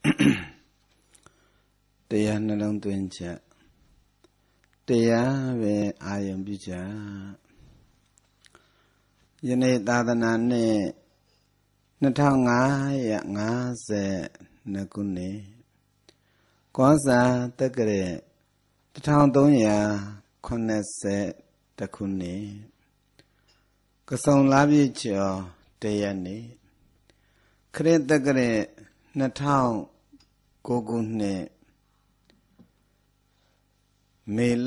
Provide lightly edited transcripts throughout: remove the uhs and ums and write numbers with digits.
တရားနှလုံးသွင်းချက်တရားပဲအာယုံပြုချက်ယနေ့သာသနာနှစ်2552ခုနှစ်ကောဇာတက္ကရာ1380ခုနှစ်ကဆုံလပြည့်ကျော်တရက်နေ့ခရစ်တက္ကရာ2009ခုနှစ်မေလ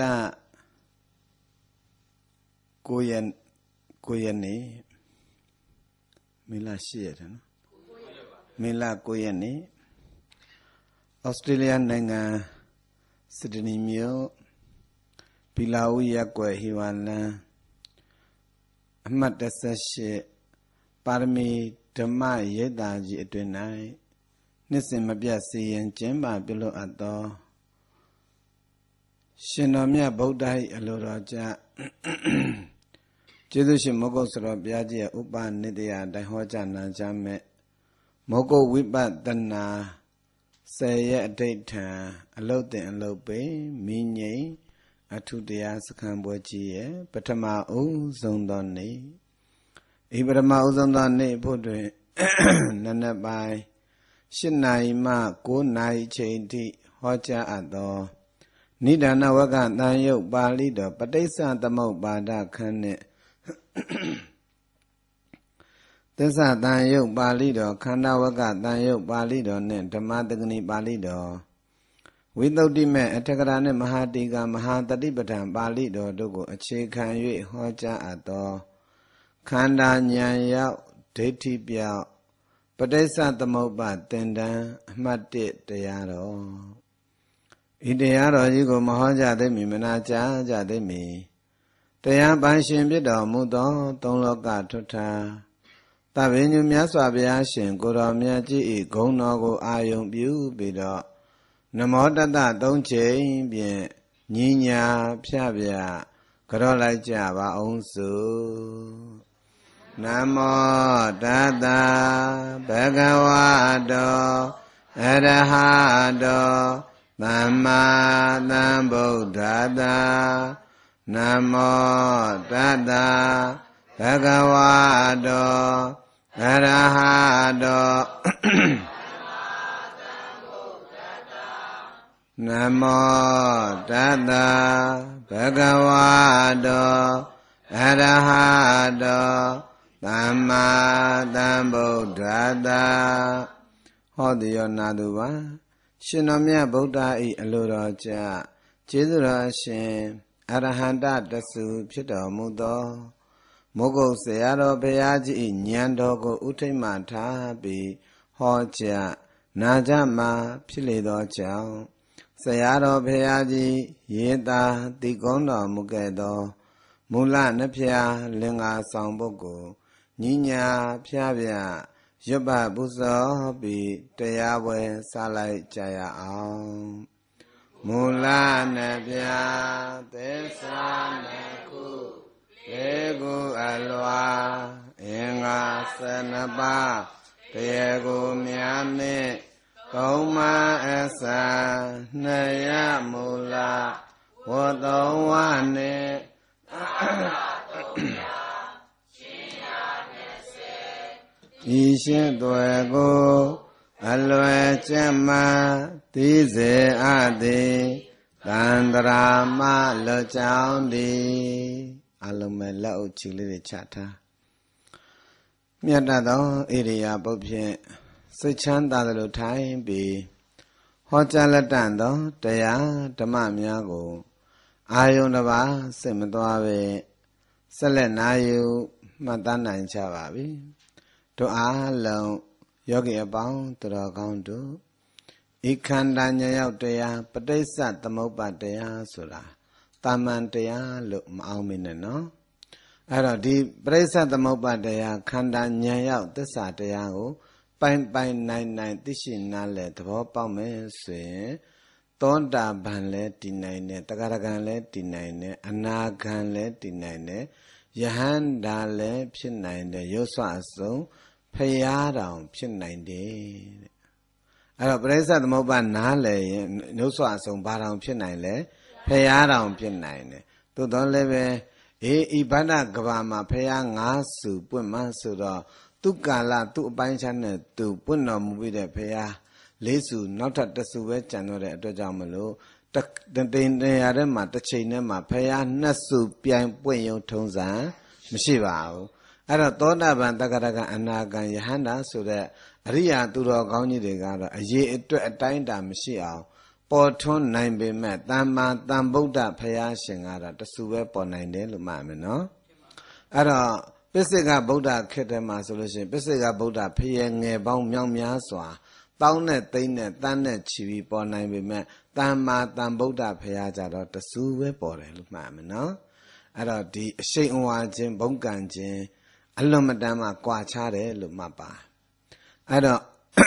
9ရက်နေ့မေလ10ရက်တယ်နော်မေလ9ရက်နေ့ဩစတြေးလျနိုင်ငံစစ်ဒနီမြို့ဘီလာဝီရပ်ကွယ်ဟီဝါလန်အမှတ်18ပါရမီဓမ္မရိပ်သာကြီးအတွင်၌နှစ်စဉ်မပြတ်စီရင်ကျင်းပပြုလုပ်အပ်သောရှင်တော်မြတ်ဗုဒ္ဓ၏အလိုတော်ကြကျေးဇူးရှင်မောဂုတ်စတော်ဘုရားကြီးရဲ့ဥပနိတယတိုင်ဟောကြားနာကြားမဲ့မောဂုတ်ဝိပဿနာ10ရက်အဋိဋ္ဌံအလုတ်တင်အလုတ်ပေမိငိမ့်အထုတရားစခန်းပွဲကြီးရဲ့ပထမဦးဆုံးသောနေ့ဤပထမဦးဆုံးသောနေ့ဖို့တွင်နနက်ပိုင်း8နာရီမှ9နာရီချိန်ထိဟောကြားအပ်သောနိဒာနဝကတန်ယုတ်ပါဠိတော်ပဋိစ္စသမုပ္ပါဒခန်းနှင့်သစ္စာတန်ယုတ်ပါဠိတော်ခန္ဓာဝကတန်ယုတ်ပါဠိတော်နှင့်ဓမ္မတက္ကနီပါဠိတော်ဝိသုဒ္ဓိမေအထကရာနှင့်မဟာတိကမဟာတတိပဋ္ဌာန်ပါဠိတော်တို့ကိုအခြေခံ၍ဟောကြားအပ်သောခန္ဓာဉာဏ်ရောက်ဒိဋ္ဌိပြောက်ပဋိစ္စသမုပ္ပါသင်္တန်းအမှတ်1တရားတော်ဤတရားတော်ကြီးကိုမဟောကြသေးမီမနာကြားကြသေးမီတရားပိုင်ရှင်ဖြစ်တော်မူသောသုံးလောကထွဋ္ဌာသဗ္ဗညုမြတ်စွာဘုရားရှင်ကိုတော်မြတ်ကြီး၏ဂုဏ်တော်ကိုအာယုံပြုပြီးတော့နမောတတသုံးချိန်ဖြင့်ညီညာဖြပြကြော့လိုက်ကြပါအောင်စို့နမောတတဘဂဝတောအရဟတောသမ္မာသမ္ဗုဒ္ဓတ္တနမောတတဘဂဝတောအရဟတောနမောတတဘဂဝတောအရဟတောသမ္မာသမ္ဗုဒ္ဓတ္တဟောတိယောနာတုပါရှင်တော်မြတ်ဗုဒ္ဓ၏အလိုတော်ကြကျေးဇူးတော်ရှင်အရဟန္တတဆူဖြစ်တော်မူသောမောဂုတ်ဆရာတော်ဘုရားကြီး၏ဉာဏ်တော်ကိုဥထိတ်မှထားပြီးဟောကြားနာကြမှာဖြစ်လေသောကြောင့်ဆရာတော်ဘုရားကြီးရေသာတိကုံးတော်မူခဲ့သောမူလနှစ်ဖြာလင်္ကာဆောင်ပုဂ္ဂိုလ်ညီညာဖြာပြရွတ်ပပူဇော်ပြီးတရားပွဲစလိုက်ကြရအောင်မူလနှစ်ဖြာသစ္စာနှစ်ခုလေးခုအလွာအင်္ဂါ12ပါးတရားကိုများနှင့်ကုံမအစနှစ်ရမူလဝတ္တဝနှင့်ဤရှင်းသွယ်ကိုအလွယ်ကျက်မှသိစေအပ်သည်သန္တရာမလွတ်ကြောင်းသည်အလုံးမဲ့လက်အုပ်ချီလေးတွေချထားမြတ်သောဣရိယာပုတ်ဖြင့်စိတ်ချမ်းသာသလိုထိုင်ပြီးဟောကြားလက်တန်သောတရားဓမ္မများကိုအာယုန်တစ်ပါးစိတ်မသွားပဲဆက်လက်နာယူမှတ်သားနိုင်ကြပါပြီတို့အားလုံးယောဂီအပေါင်းသူတော်ကောင်းတို့ဤခန္ဓာဉာဏ်ရောက်တရားပဋိစ္စသမုပ္ပါတရားဆိုတာတာမန်တရားလို့မအောင်မင်းနဲ့နော်အဲ့တော့ဒီပဋိစ္စသမုပ္ပါတရားခန္ဓာဉာဏ်ရောက်သစ္စာတရားကိုပိုင်ပိုင်နိုင်နိုင်သိရှိနားလည်သဘောပေါက်မယ်ဆိုရင်သောတာပန်လည်းတည်နိုင်တယ်တဂရဂံလည်းတည်နိုင်တယ်အနာဂံလည်းတည်နိုင်တယ်ယဟန္တာလည်းဖြစ်နိုင်တယ်ရုပ်ဆွအစုံဖရာတောင်ဖြစ်နိုင်တယ်အဲ့တော့ပရိစ္ဆေသမုပ္ပါနားလေရင်နှုတ်ဆွအဆုံးဘာတောင်ဖြစ်နိုင်လဲဖရာတောင်ဖြစ်နိုင်တယ်သို့တော်လည်းပဲဤဗန္ဒကဘာမှာဖရာငါးစုပွင့်မှဆိုတော့သူကာလသူအပိုင်းချမ်းနဲ့သူပွင့်တော်မူပြီးတဲ့ဖရာလေးစုနောက်ထပ်တစ်စုပဲကျန်တော့တဲ့အတွက်ကြောင့်မလို့တင်ရတဲ့မှာတစ်ချိန်နဲ့မှာဖရာနှစ်စုပြိုင်ပွင့်ရုံထုံးစံမရှိပါဘူးအဲ့တော့သောတာပန်တက္ကရာကအနာဂံယဟန္တာဆိုတဲ့အရိယာသူတော်ကောင်းကြီးတွေကတော့အရေးအတွက်အတိုင်းအတာမရှိအောင်ပေါ်ထွန်းနိုင်ပေမဲ့တမ္မာတန်ဗုဒ္ဓဖရာရှင်ကတော့တဆူပဲပေါ်နိုင်တယ်လို့မှတ်မယ်နော်အဲ့တော့ပိစိကဗုဒ္ဓခေတ်ထဲမှာဆိုလို့ရှိရင်ပိစိကဗုဒ္ဓဖရေငယ်ပေါင်းမြောက်များစွာတောင်းနဲ့သိမ့်နဲ့တန်းနဲ့ချီပြီးပေါ်နိုင်ပေမဲ့တမ္မာတန်ဗုဒ္ဓဖရာကြတော့တဆူပဲပေါ်တယ်လို့မှတ်မယ်နော်အဲ့တော့ဒီအရှိန်အဝါချင်းဘုံကံချင်းအလွန်မတန်မှကွာခြားတယ်လို့မှတ်ပါအဲ့တော့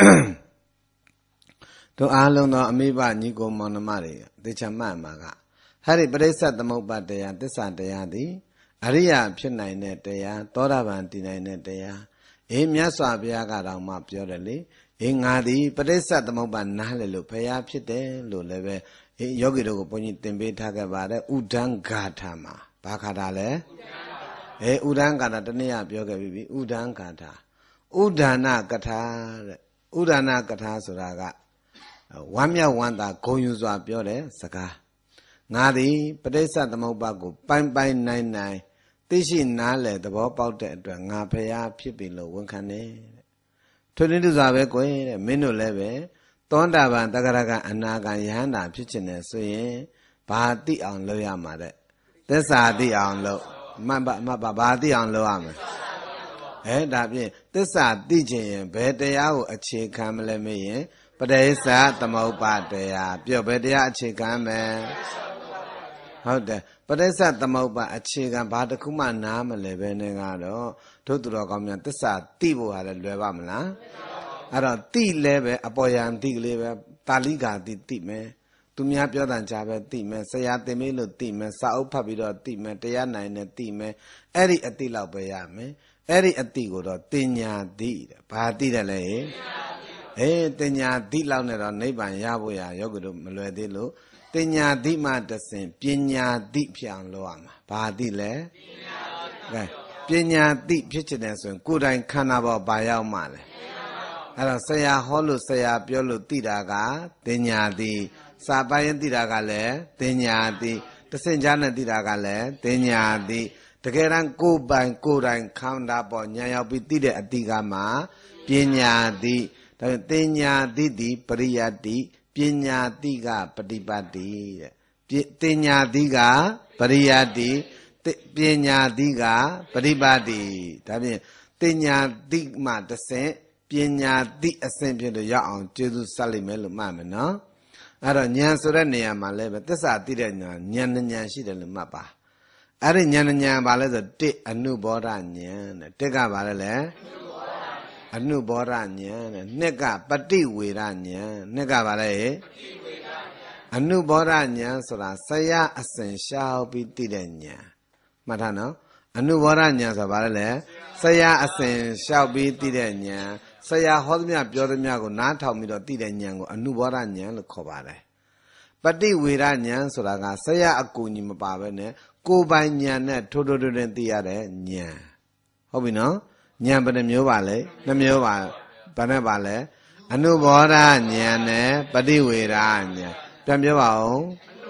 တို့အားလုံးသောအမိဘညီကိုမောင်နှမတွေသေချာမှတ်မှာကဟာဒီပရိစ္ဆေသမုပ္ပါတရားသစ္စာတရားသည်အရိယာဖြစ်နိုင်တဲ့တရားသောတာပန်တည်နိုင်တဲ့တရားမြတ်စွာဘုရားကတောင်မှပြောတယ်လေငါသည်ပရိစ္ဆေသမုပ္ပါနားလေလို့ဘုရားဖြစ်တယ်လို့လည်းပဲယောဂီတို့ကိုဘုန်းကြီးသင်ပေးထားခဲ့ပါတယ်ဥဒံဂါထာမှာဘာခါတာလဲဥဒံဂါထာတနည်းပြောခဲ့ပြီဥဒံဂါထာဥဒါနကထာတဲ့ဥဒါနကထာဆိုတာကဝမ်းမြောက်ဝမ်းသာဂုဏ်ယူစွာပြောတဲ့စကားငါသည်ပဋိစ္စသမုပ္ပါကိုပိုင်ပိုင်နိုင်နိုင်သိရှိနားလည်သဘောပေါက်တဲ့အတွက်ငါဖရာဖြစ်ပြီလို့ဝန်ခံတယ်တဲ့ထွန်းတူစွာပဲကွယ်တဲ့မင်းတို့လည်းပဲသောတာပန်တက္ကရာကအနာဂံယဟန္တာဖြစ်ခြင်းနဲ့ဆိုရင်ဘာသိအောင်လုပ်ရမှာတဲ့သစ္စာသိအောင်လုပ်မှတ်ပါဘာသိအောင်လုပ်ရမလဲဒါဖြင့်သစ္စာသိခြင်းရင်ဘယ်တရားကိုအခြေခံမလဲမေးရင်ပဋိစ္စသမုပ္ပါတရားပြောဘယ်တရားအခြေခံမယ်ဟုတ်တယ်ပဋိစ္စသမုပ္ပါအခြေခံဘာတစ်ခုမှနားမလဲပဲနဲ့ကတော့တို့သူတော်ကောင်းများသစ္စာသိဖို့ဟာလည်းလွယ်ပါမလားအဲ့တော့သိလဲပဲအပေါ်ယံသိကလေးပဲတာလိကာသိမယ်သူများပြောတန်ကြပဲသိမယ်ဆရာသင်မေးလို့သိမယ်စာအုပ်ဖတ်ပြီးတော့သိမယ်တရားနိုင်နဲ့သိမယ်အဲ့ဒီအသိလောက်ပဲရမယ်အဲ့ဒီအသိကိုတော့တင်ညာသိတဲ့ဘာသိတယ်လဲတင်ညာသိလောက်နဲ့တော့နိဗ္ဗာန်ရဖို့ရယောဂီတို့မလွယ်သေးလို့တင်ညာသိမှတဆင်ပညာသိဖြစ်အောင်လုပ်ရမှာဘာသိလဲပညာသိဖြစ်ချင်တယ်ဆိုရင်ကိုယ်တိုင်ခန္ဓာပေါ်ဘာရောက်မှလဲအဲ့တော့ဆရာဟောလို့ဆရာပြောလို့သိတာကတင်ညာသိစာပိုင်းရင်သိတာကလည်းတင်ညာသိတဆင်ကြားနဲ့သိတာကလည်းတင်ညာသိတကယ်တမ်းကိုယ်ပိုင်ကိုယ်တိုင်ခန္ဓာပေါ်ညာရောက်ပြီးသိတဲ့အတိကမှာပညာသိဒါပေမဲ့တင်ညာသိသည်ပရိယတ္တိပညာသိကပฏิပတ်တိတဲ့တင်ညာသိကပရိယတ္တိပညာသိကပฏิပတ်တိဒါဖြင့်တင်ညာသိမှတဆင့်ပညာသိအဆင့်ဖြစ်လို့ရအောင်ကျေးဇူးဆက်လိမ့်မယ်လို့မှတ်မယ်နော်အဲ့တော့ဉာဏ်ဆိုတဲ့နေရာမှာလည်းပဲသစ္စာသိတဲ့ဉာဏ်ဉာဏ်ရှိတယ်လို့မှတ်ပါအဲ့ဒီဉာဏ်ဘာလဲဆိုတစ်အနုဘောဓဉာဏ်တဲ့တစ်ကဘာလဲလဲအနုဘောဓဉာဏ်တဲ့နှစ်ကပฏิဝေဒဉာဏ်နှစ်ကဘာလဲအနုဘောဓဉာဏ်ဆိုတာဆရာအစဉ်ရှောက်ပြီးသိတဲ့ဉာဏ်မှတ်ထားနော်အနုဘောဓဉာဏ်ဆိုတာဘာလဲဆရာအစဉ်ရှောက်ပြီးသိတဲ့ဉာဏ်ဆရာဟောသမျှပြောသမျှကိုနားထောင်ပြီးတော့သိတဲ့ဉာဏ်ကိုအနုဘောဓဉာဏ်လို့ခေါ်ပါတယ်ပฏิဝေဒဉာဏ်ဆိုတာကဆရာအကူညီမပါဘဲနဲ့ကိုယ်ပိုင်ဉာဏ်နဲ့ထိုးသိရတဲ့ဉာဏ်ဟုတ်ပြီနော်ဉာဏ်ဘယ်နှမျိုးပါလဲနှမျိုးပါဘယ်နဲ့ပါလဲအနုဘောဓဉာဏ်နဲ့ပฏิဝေဒဉာဏ်ပြန်ပြောပါဦး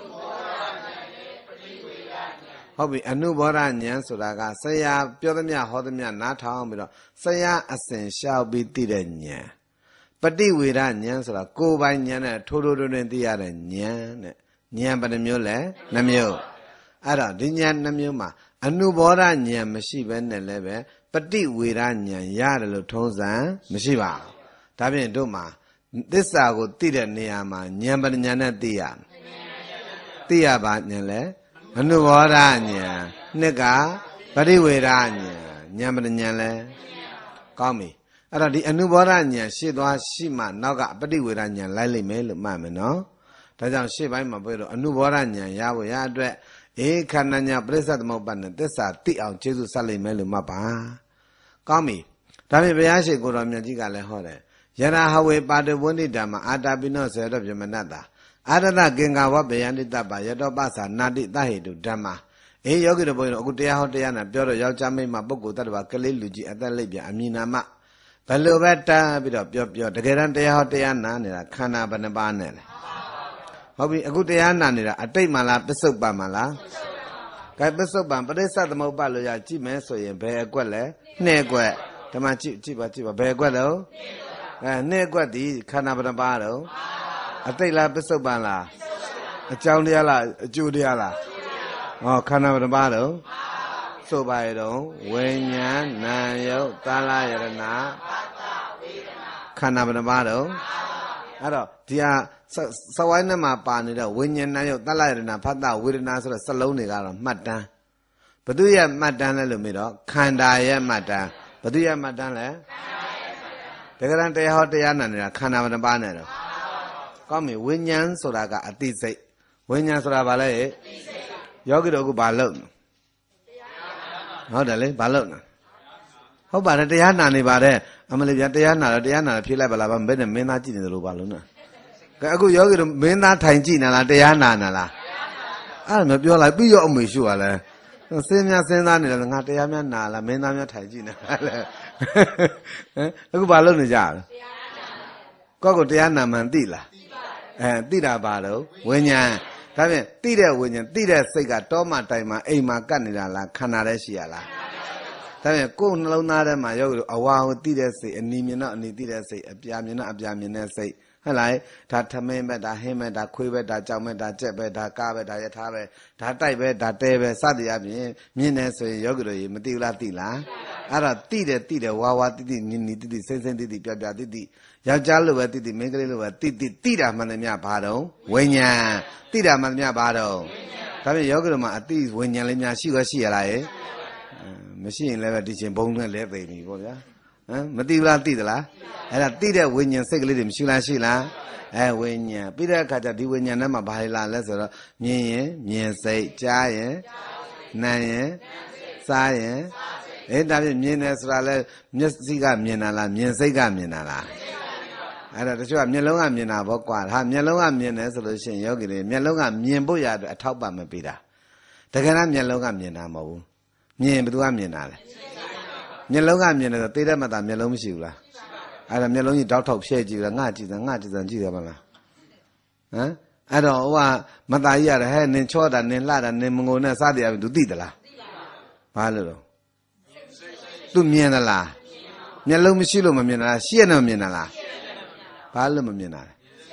ဟုတ်ပြီအနုဘောဓဉာဏ်ဆိုတာကဆရာပြောသမျှဟောသမျှနားထောင်ပြီးတော့ဆရာအစဉ်ရှောက်ပြီးသိတဲ့ဉာဏ်ပฏิဝေဒဉာဏ်ဆိုတာကိုယ်ပိုင်ဉာဏ်နဲ့ထိုးသိရတဲ့ဉာဏ်တဲ့ဉာဏ်ဘယ်နှမျိုးလဲနှမျိုးအဲ့တော့ဒီဉာဏ်နှမျိုးမှာအနုဘောဓဉာဏ်မရှိဘဲနဲ့လည်းပဲပฏิဝေဒဉာဏ်ရတယ်လို့ထုံးစံမရှိပါဘူးဒါဖြင့်တို့မှာသစ္စာကိုသိတဲ့နေရာမှာဉာဏ်ပညာနဲ့သိရပါဉာဏ်လဲအနုဘောဓဉာဏ်နှစ်ကပฏิဝေဒဉာဏ်ဉာဏ်ပညာလဲကောင်းပြီအဲ့တော့ဒီအနုဘောဓဉာဏ်ရှေ့သွားရှိမှနောက်ကပฏิဝေဒဉာဏ်လိုက်လိမ့်မယ်လို့မှတ်မယ်နော်ဒါကြောင့်ရှေ့ပိုင်းမှာပြောလို့အနုဘောဓဉာဏ်ရဖို့ရအတွက်ခန္ဓာညာပရိစ္ဆေသမုပ္ပါဒ်နဲ့သစ္စာသိအောင်ကျေးဇူးဆက်လိမ့်မယ်လို့မှတ်ပါကောင်းပြီဒါဖြင့်ဘုရားရှိခိုးတော်မြတ်ကြီးကလည်းဟောတယ် Yara Hawe Pada Wundidama, Adabino said of Yamanada. Adana Gengawa Bayanitaba, Yadobasa, Nadi Dahidu, Dama. A yogi the boy, Ogutia Hotiana, Bioro Yajame, Maboku, Tabakali, Luji, at the Libya, Amina Ma. Palubeta, bit of your, the Gerante Hotiana, Kana Banabanel. Hobby a good Diana, a take mala, Pesok Bamala. Kaibesokban, but they said the mobile Yachi, so you bear quelle, Negue, Tamachi, Chiba, bear quello, Neguadi, Canabano, a take la Besokbala, a Chaudiala, a Judiala, oh, Canabano, so by it all, Wenyan, Nayo, Tala Yarana, Canabano, I don't, dear. So I never pan it out. When you know the light and a pata with an answer saloni got Matan. But do you have Matan a little? Kind I am Matan. But do you have Matan? The Garante Hotiana, kind of a banner. Call me Winyan Soraga at this say. Winyan Sorabale Yogi Balloon. How the late balloon? How about the Yana Nibade? I'm a Diana, Diana, Pilabala, Ben and Menaji in the Lubaluna. Go yogi to Mena Tangina, Diana. I don't know if you're like be your own issue. Senior Senana, Natiana, Nala, Mena Tangina. Look about Lunija. Coco Diana Mandila. And Tida Bado, when ya come in, Tida, when you Tida Sega, Toma Time, Ema Canada, Canadesiala. Tell me, go no nada, my yoga, a while Tida say, and Nimina, and Tida say, a Piamina say. Hello, Tatame, that him, that quiver, that jump, that jet, that carver, that yatabe, that type, that table, Sadia, Minas, Yoga, Matila Tila. Ara Tida, Wawa, Didi, Sensen Didi, Pia Didi, Yajalu, Didi, Megalo, Tida, Manamia Pado, Wenya, Tida Manamia Pado. Come Yoga, at least when Yalina, she was she alive. Machine level teaching bone and left baby, Matila Tila. And I did it when you say little Shila, and when you Peter Kata, when you number by la lesser, me say, giant, nine, science, and I mean as well, Missiga Minala, Missiga Minala. And at the show, Melonga Mina, Bokwa, have Melonga Mina solution, Yogi, Melonga Mimboya, a top of Mapida. The Gana Melonga Mina Mo, Mimbua Minala. Melonga Mina, the Peter Madame Melom Shula. I am only doubt of shade you and Naji and Gidamana. I don't want Mataya hand in Jordan and Lad and Nemona Sadia to Didala. Palero. To Mianala. Melom Shilum Mina, Siena Minala. Palum Mina.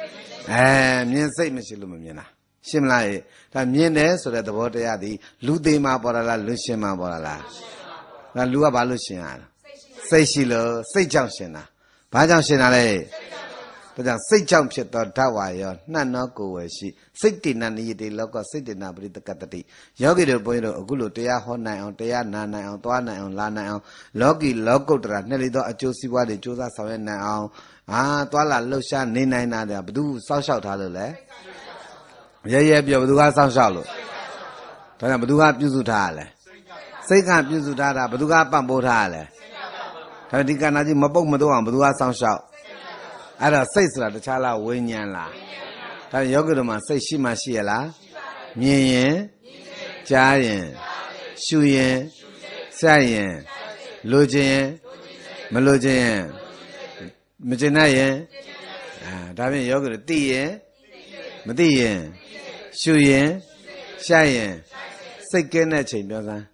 Mien say Mishilum Mina. Shimlai, that Mienes so that the water yadi, Ludema Borala, Lushima Borala. La Lua Balusian. Say Shilo, say Junction. Bajan Shinale, but say jump shit or Tawaya, none no go away. She 69 years local city now, but the Catati. Yogi the boy of Gulu, Tea, Hona, on Tea, Nana, on Tuana, on Lana, Logi, Logo, Nelly, a Josie, what the Josa Savan now. Ah, Tuala, Lushan, Nina, Nada, Badu, South Shout Hallelujah. Yeah, Buduga South Shallow. Tanabuduga Puzutale. Say can't Puzutara, Buduga Pambotale. Kadikanaji Mabok Madoan, Budua Sound Shout. I don't say so the Chala Winyanla. Tan Yoguruma say Shima Shiela, Mien, Jayen, Shuyen, Sayen, Lojen, Melojen, Majanayen, David Yogur Tien, Madian, Shuyen, Shayen, Second Nature.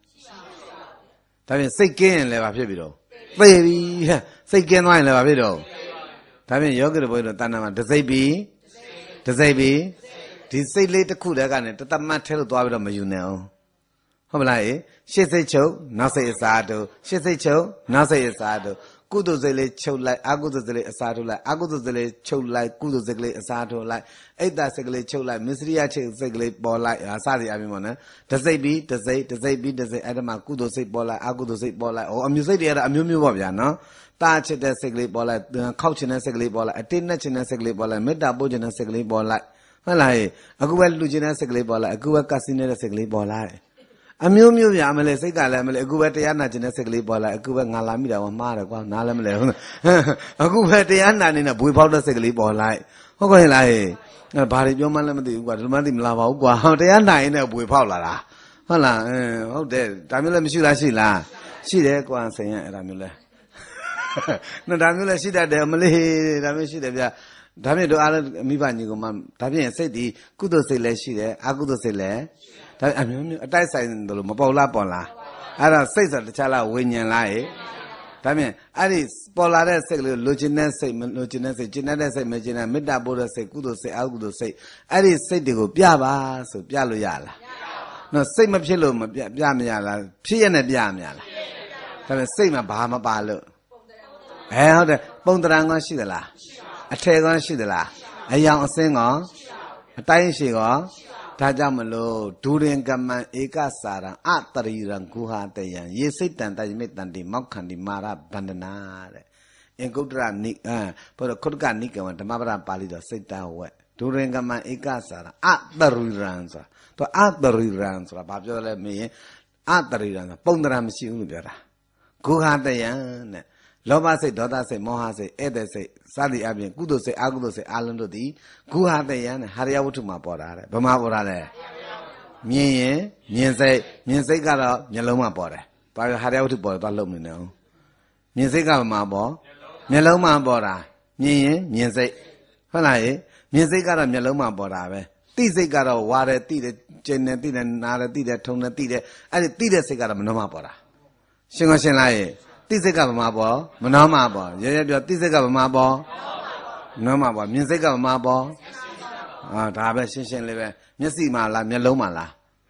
David Second Leva Pibido. Baby, say can wine leva video. Time yoga the boy Tanama, does they be? Does they be? Did say later cool again, the Tamatel to Abba Mayuno. Homlai, she say choke, now say it's Ado, she say choke, now say it's Ado. Kudo zele choke like Agudo zele Asado like Agudo zele choke like Kudo zele Asado like Ada segale choke like Misria segale ball like Asadi Abimona. Does they be? Does they be? Does they Adama Kudo say ball like Agudo say ball like or amusate the other Amumu no? Touch the segale ball like the couch in a segale ball like a tin in a segale ball like Metabojan a segale ball like Malay, a Guel Lugina segale ball like a Gua Casino segale ball like အမျိုးမျိုးပြမလဲစိတ်ကလည်းမလဲအခုပဲတရားနာခြင်းနဲ့စိတ်ကလေးပေါ်လာအခုပဲငါလာမိတာကမှားတယ်ကွာနားလည်းမလဲဟုတ်အခုပဲတရားနာနေတဲ့ဘွေဖောက်တဲ့စိတ်ကလေးပေါ်လိုက်ဟုတ်ကဲ့လားဘာတွေပြောမှလည်းမသိဘူးကွာဒီမှသိမလားပါဘူးကွာတရားနာရင်လည်းဘွေဖောက်လာတာဟုတ်လားဟုတ်တယ်ဒါမျိုးလည်းမရှိလားရှိလားရှိတယ်ကွာဆင်ရအဲ့ဒါမျိုးလဲနော်ဒါမျိုးလည်းရှိတတ်တယ်မလေးဒါမျိုးရှိတယ်ဗျဒါဖြင့်တို့အားလုံးမိဘညီကောင်မဒါဖြင့်စိတ်ဒီကုသိုလ်စိတ်လည်းရှိတယ်အကုသိုလ်စိတ်လည်းဒါအမျိုးမျိုးအတိုက်ဆိုင်တယ်လို့မပေါ်လားပေါ်လားအဲ့ဒါစိတ်ဆိုတခြားလားဝိညာဉ်လားဟဲ့ဒါဖြင့်အဲ့ဒီပေါ်လာတဲ့စိတ်ကလေးလိုချင်တဲ့စိတ်မလိုချင်တဲ့စိတ်ကျင်တဲ့စိတ်မကျင်တဲ့မေတ္တာပို့တဲ့စိတ်ကုသိုလ်စိတ်အကုသိုလ်စိတ်အဲ့ဒီစိတ်တွေကိုပြပါဆိုပြလို့ရလားနော်စိတ်မဖြစ်လို့မပြမရလားဖြစ်ရနဲ့ပြမရလားဒါဖြင့်စိတ်မှာဘာမပါလို့ဟုတ်တယ်ပုံတရံကောရှိသလားအထည်ကောရှိသလားအယောင်အစင်းကောအတိုင်းရှိကောဒါကြောင့်မလို့ဒူရင်ကမံဧကစာရံအတရိရံဂုဟာတယံယေစိတ်တံတယမိတံတိမောက္ခန္တိမာရဗန္ဒနာတဲ့အင်္ဂုတ္တရနိဘုရားခုတ္တကနိကဝံဓမ္မပဒပါဠိတော်စိတ်တဝက်ဒူရင်ကမံဧကစာရံအတရိရံဆိုတာသူအတရိရံဆိုတာဘာပြောလဲမင်းအတရိရံဆိုပုံတရံမရှိဘူးလို့ပြောတာဂုဟာတယံတဲ့လောဘစိတ်ဒေါသစိတ်မောဟစိတ်ဧည့်သည်စိတ်စသည်အပြင်ကုသိုလ်စိတ်အကုသိုလ်စိတ်အလုံးတို့သည်ဂုဟာတယံနဲ့ဟာရယဝတ္ထုမှာပေါ်တာတဲ့ဘယ်မှာပေါ်တာလဲမြင်ရင်မြင်စိတ်ကတော့မျက်လုံးမှာပေါ်တယ်ဘာလို့ဟာရယဝတ္ထုပေါ်တော့လုံးမနေအောင်မြင်စိတ်ကဘာမှာပေါ်မျက်လုံးမှာပေါ်တာမြင်ရင်မြင်စိတ်ဟုတ်လားမြင်စိတ်ကတော့မျက်လုံးမှာပေါ်တာပဲသိစိတ်ကတော့ဝါတယ်သိတယ်ကျင်တယ်သိတယ်နားတယ်သိတယ်ထုံတယ်သိတယ်အဲ့ဒီသိတဲ့စိတ်ကတော့မနှောမှာပေါ်တာရှင်းရှင်းလားတိစိတ်ကဗမာပေါ်မနှောမှာပေါ်ရဲရဲပြောတိစိတ်ကဗမာပေါ်နှောမှာပေါ်မြင်စိတ်ကဗမာပေါ်ဒါပဲရှင်းရှင်းလေးပဲမျက်စိမှာလားမျက်လုံးမှာလား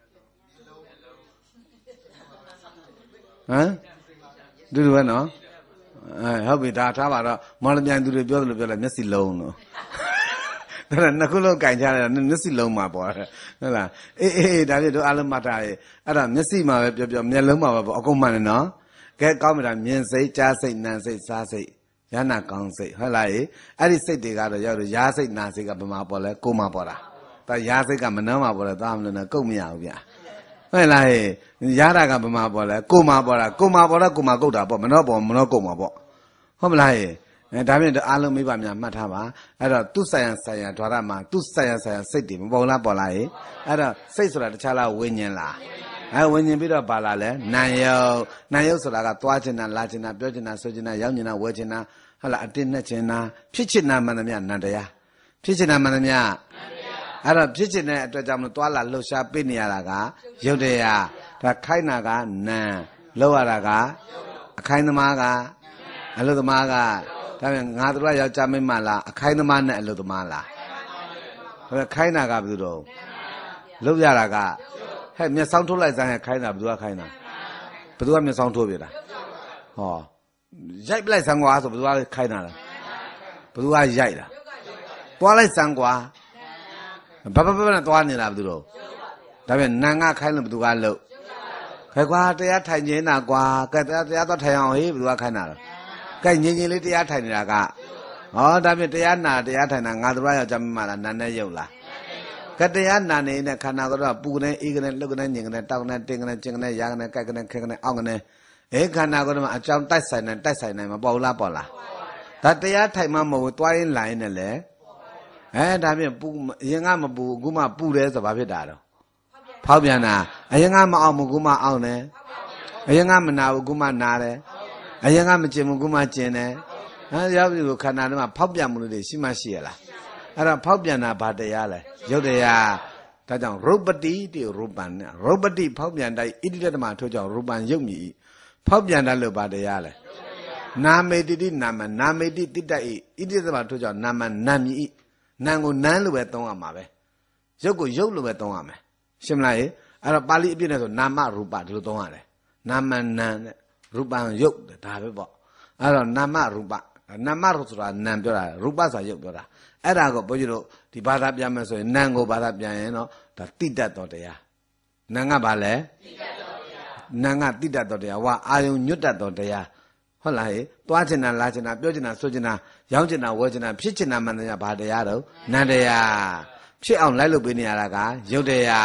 တူတူပဲနော်ဟုတ်ပြီဒါထားပါတော့မော်လမြိုင်သူတွေပြောတယ်လို့ပြောလိုက်မျက်စိလုံးလို့ဒါကနှစ်ခုလုံးကင်ချရတယ်မျက်စိလုံးမှာပေါ်တယ်ဟုတ်လားအေးဒါပြတို့အားလုံးမှတ်ထားရဲ့အဲ့ဒါမျက်စိမှာပဲပြောမျက်လုံးမှာပဲပေါ့အကုန်မှန်တယ်နော်ကဲကောင်းပြီလားမြင်စိတ်ကြားစိတ်နားစိတ်စားစိတ်ရဟနာကောင်းစိတ်ဟုတ်လားအဲ့ဒီစိတ်တွေကတော့ရောက်လို့ရားစိတ်နာစိတ်ကဘယ်မှာပေါ်လဲကိုယ်မှာပေါ်တာဒါရားစိတ်ကမနှောမှာပေါ်တယ်သားမလို့နဲ့ကုတ်မရဘူးဗျာဟုတ်လားရားတာကဘယ်မှာပေါ်လဲကိုယ်မှာပေါ်တာကိုယ်မှာပေါ်တော့ကိုယ်မှာကုတ်တာပေါ့မနှောပေါ်မနှောကုတ်မှာပေါ့ဟုတ်မလားဒါဖြင့်အားလုံးမိဘများမှတ်ထားပါအဲ့တော့သူဆိုင်ရာဓာရမှာသူဆိုင်ရာစိတ်တွေမပေါ်လားပေါ်လားအဲ့တော့စိတ်ဆိုတာတခြားလားဝိညာဉ်လားဝิญဉ်ပြီးတော့ပါလာလဲနာယုတ်ဆိုတာကသွားချင်တာလာချင်တာပြောချင်တာဆိုချင်တာရောက်ချင်တာဝဲချင်တာဟုတ်လားအတင်းနဲ့ချင်တာဖြစ်ချင်တာမှန်သမျှနန္တရားဖြစ်ချင်တာမှန်သမျှအဲ့တော့ဖြစ်ချင်တဲ့အတွက်ကြောင့်မလို့သွားလာလှုပ်ရှားပေးနေရတာကယုတ်တရားဒါခိုင်းတာကနာလောက်ရတာကအခိုင်းသမားကအလုသမားကဒါပြန်ငါတို့ကယောက်ျားမိန်းမလားအခိုင်းသမားနဲ့အလုသမားလားဒါပြန်ခိုင်းတာကဘယ်သူတော့လောက်ရတာကဟဲ့မျက်စောင်းထိုးလိုက်စမ်းဟဲ့ခိုင်းတာဘယ်သူကခိုင်းတာဘယ်သူကမျက်စောင်းထိုးပြတာဟောရိုက်ပလိုက်စမ်းကွာဆိုဘယ်သူကခိုင်းတာလားဘယ်သူကရိုက်တာသွားလိုက်စမ်းကွာဘဘနဲ့သွားနေတာဘယ်သူတော့ဒါပြန်နန်ကခိုင်းလို့ဘယ်သူကလှုပ်ခဲကွာတရားထိုင်နေတာကွာကဲတရားတော့ထိုင်အောင်ဟေးဘယ်သူကခိုင်းတာလဲကဲငင်းလေးတရားထိုင်နေတာကဟောဒါပြန်တရားနာတရားထိုင်တာငါတို့ရောက်ကြမှာလားနာနဲ့ရုပ်လားကတရားနာနေတဲ့ခန္ဓာကတော့ပူကနေအေးကနေလှုပ်ကနေညင်ကနေတောက်ကနေတင်းကနေကျင်ကနေရာကနေကြိုက်ကနေခဲကနေအောက်ကနေခန္ဓာကတော့အကြောင်းတိုက်ဆိုင်နိုင်မပေါ်လားပေါ်လားဒါတရားထိုင်မှမဟုတ်သွားရင်လာရင်လည်းဒါဖြင့်ပူအရင်ကမပူအခုမှပူတယ်ဆိုဘာဖြစ်တာတော့ဖောက်ပြန်တာအရင်ကမအောင်ဘူးအခုမှအောင်တယ်အရင်ကမနာဘူးအခုမှနာတယ်အရင်ကမကျင်ဘူးအခုမှကျင်တယ်ရောက်ပြီခန္ဓာထဲမှာဖောက်ပြန်မှုတွေရှိမှရှိရလားအဲ့ဒါဖောက်ပြန်တာဘာတရားလဲယုတ်တရားဒါကြောင့်ရုပ်ပတိတိရူပံနဲ့ရုပ်ပတိဖောက်ပြန်တိုင်းဣတိတ္တမထို့ကြောင့်ရူပံယုတ်မြည်ဖောက်ပြန်တတ်လို့ဘာတရားလဲနာမေတိတိနာမနာမေတိတိတ္တဣဣတိတ္တမထို့ကြောင့်နာမနာမြည်နာကိုနန်းလို့ပဲသုံးရမှာပဲရုပ်ကိုရုပ်လို့ပဲသုံးရမယ်ရှင်းမလားအဲ့တော့ပါဠိအပြည့်နဲ့ဆိုနာမရူပဒီလိုသုံးရတယ်နာမနံနဲ့ရူပံယုတ်ဒါပဲပေါ့အဲ့တော့နာမရူပနာမရဆိုတာနံပြောတာရူပဆိုတာယုတ်ပြောတာအဲ့ဒါကိုဘုန်းကြီးတို့ဒီဘာသာပြန်မယ်ဆိုရင်နံကိုဘာသာပြန်ရင်တော့ဒါတိတ္တတော်တရားနံကဘာလဲနံကတိတ္တတော်တရားဝါအာယုံညွတ်တတ်တော်တရားဟုတ်လားသွားချင်တာလာချင်တာပြောချင်တာဆိုချင်တာရောင်းချင်တာဝယ်ချင်တာဖြစ်ချင်တာမှန်တယ်ဘာတရားတော့နံတရားဖြစ်အောင်လိုက်လုပ်ပေးနေရတာကယုတ်တရား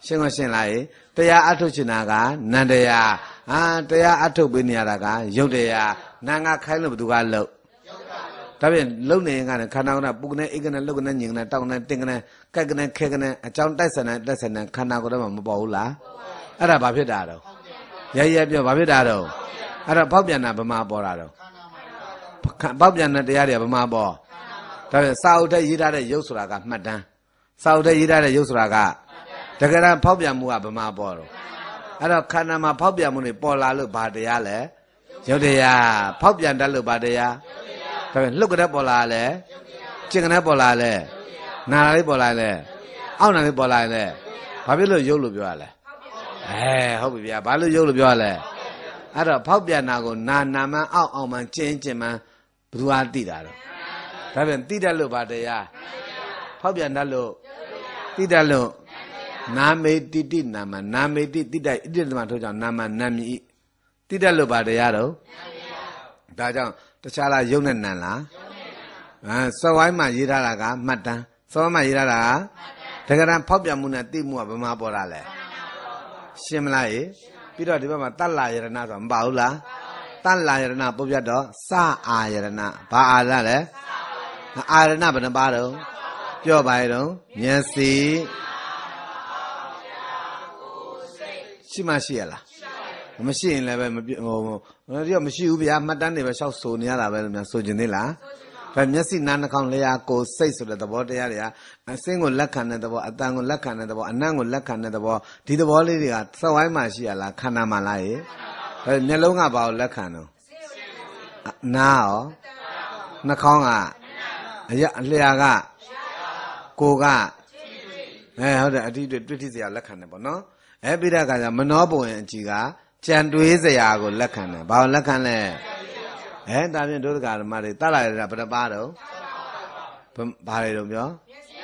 ရှင်းရှင်းလိုက်တရားအထုတ်ချင်တာကနန္တရားတရားအထုတ်ပေးနေရတာကယုတ်တရားနာငါခိုင်းလို့ဘသူကလှုပ်ဒါပြင်လှုပ်နေရင်ကခန္ဓာကပုကနေအိကနေလှုပ်ကနေညင်ကနေတောင်းကနေတင်းကနေကက်ကနေခဲကနေအကြောင်းတိုက်ဆန်တဲ့ခန္ဓာကိုယ်တော့မပေါ်ဘူးလားအဲ့ဒါဘာဖြစ်တာတော့ရဲပြောဘာဖြစ်တာတော့အဲ့ဒါပေါက်ပြန်တာဗမာပေါ်တာတော့ပေါက်ပြန်တဲ့တရားတွေဗမာပေါ်ဒါပြင်စာအုပ်ထဲရေးထားတဲ့ရုပ်ဆိုတာကမှတ်တမ်းစာအုပ်ထဲရေးထားတဲ့ရုပ်ဆိုတာကတကယ်တမ်းဖောက်ပြန်မှုကဗမာပေါ်တော့အဲ့တော့ခန္ဓာမှာဖောက်ပြန်မှုတွေပေါ်လာလို့ဘာတရားလဲရုပ်တရားဖောက်ပြန်တတ်လို့ဘာတရားဒါပေမဲ့လှုပ်ကြတဲ့ပေါ်လာလဲကျင်တဲ့ပေါ်လာလဲနာလာလေးပေါ်လာလဲအောက်နာလေးပေါ်လာလဲဘာဖြစ်လို့ရုပ်လို့ပြောရလဲဟုတ်ပြီဗျာဘာလို့ရုပ်လို့ပြောရလဲအဲ့တော့ဖောက်ပြန်တာကိုနာမှန်းအောက်အောင်မှန်းကျင်မှန်းဘယ်သူအားသိတာတော့ဒါပြန်သိတတ်လို့ဘာတရားဖောက်ပြန်တတ်လို့သိတတ်လို့နာမေတိတိနာမနာမေတိတိတိုက်ဣတိသမထို့ကြောင့်နာမနာမည်တိတတ်လို့ပါတရားတော့ဒါကြောင့်တခြားလားယုံနဲ့နံလားစောဝိုင်းမှာရေးထားတာကမှတ်တမ်းစောဝိုင်းမှာရေးထားတာကတကယ်တမ်းဖောက်ပြန်မှုနဲ့သိမှုကဘယ်မှာပေါ်တာလဲရှင်းမလားရေပြီးတော့ဒီဘက်မှာတတ်လာယရဏဆိုတာမပါဘူးလားတတ်လာယရဏပုပ္ပတ်တော့စအာယရဏဘာအာရလဲအာရဏဘယ်နှပါတော့ပြောပါရတော့မျက်စိရှိမရှိရလားမရှိရင်လည်းပဲဒီတော့မရှိဘူးဗျာမှတ်တမ်းတွေပဲရှောက်ဆိုနေရတာပဲလို့များဆိုကျင်သေးလားဒါမျက်စိနားနှာခေါင်းလျှာကိုယ်စိတ်ဆိုတဲ့သဘောတရားတွေကအစင်းကိုလက်ခံတဲ့သဘောအတန်ကိုလက်ခံတဲ့သဘောအနံ့ကိုလက်ခံတဲ့သဘောဒီသဘောလေးတွေကစက်ဝိုင်းမှာရှိရလားခန္ဓာမှာလားရေမျက်လုံးကဘာကိုလက်ခံတော့နားရောနှာခေါင်းကအလျှာကကိုယ်ကဟုတ်တယ်အတိတွေ့ထိစရာလက်ခံတယ်ပေါ့နော်ပြီးတဲ့အခါကျမနောဘုံရဲ့အကြည့်ကကြံတွေးစရာကိုလက်ခံတယ်ဘာကိုလက်ခံလဲဒါဖြင့်ဒုဒကဓမ္မတွေတတ်လာရတာဘယ်နှပါတော့ဘာတွေတော့ပြော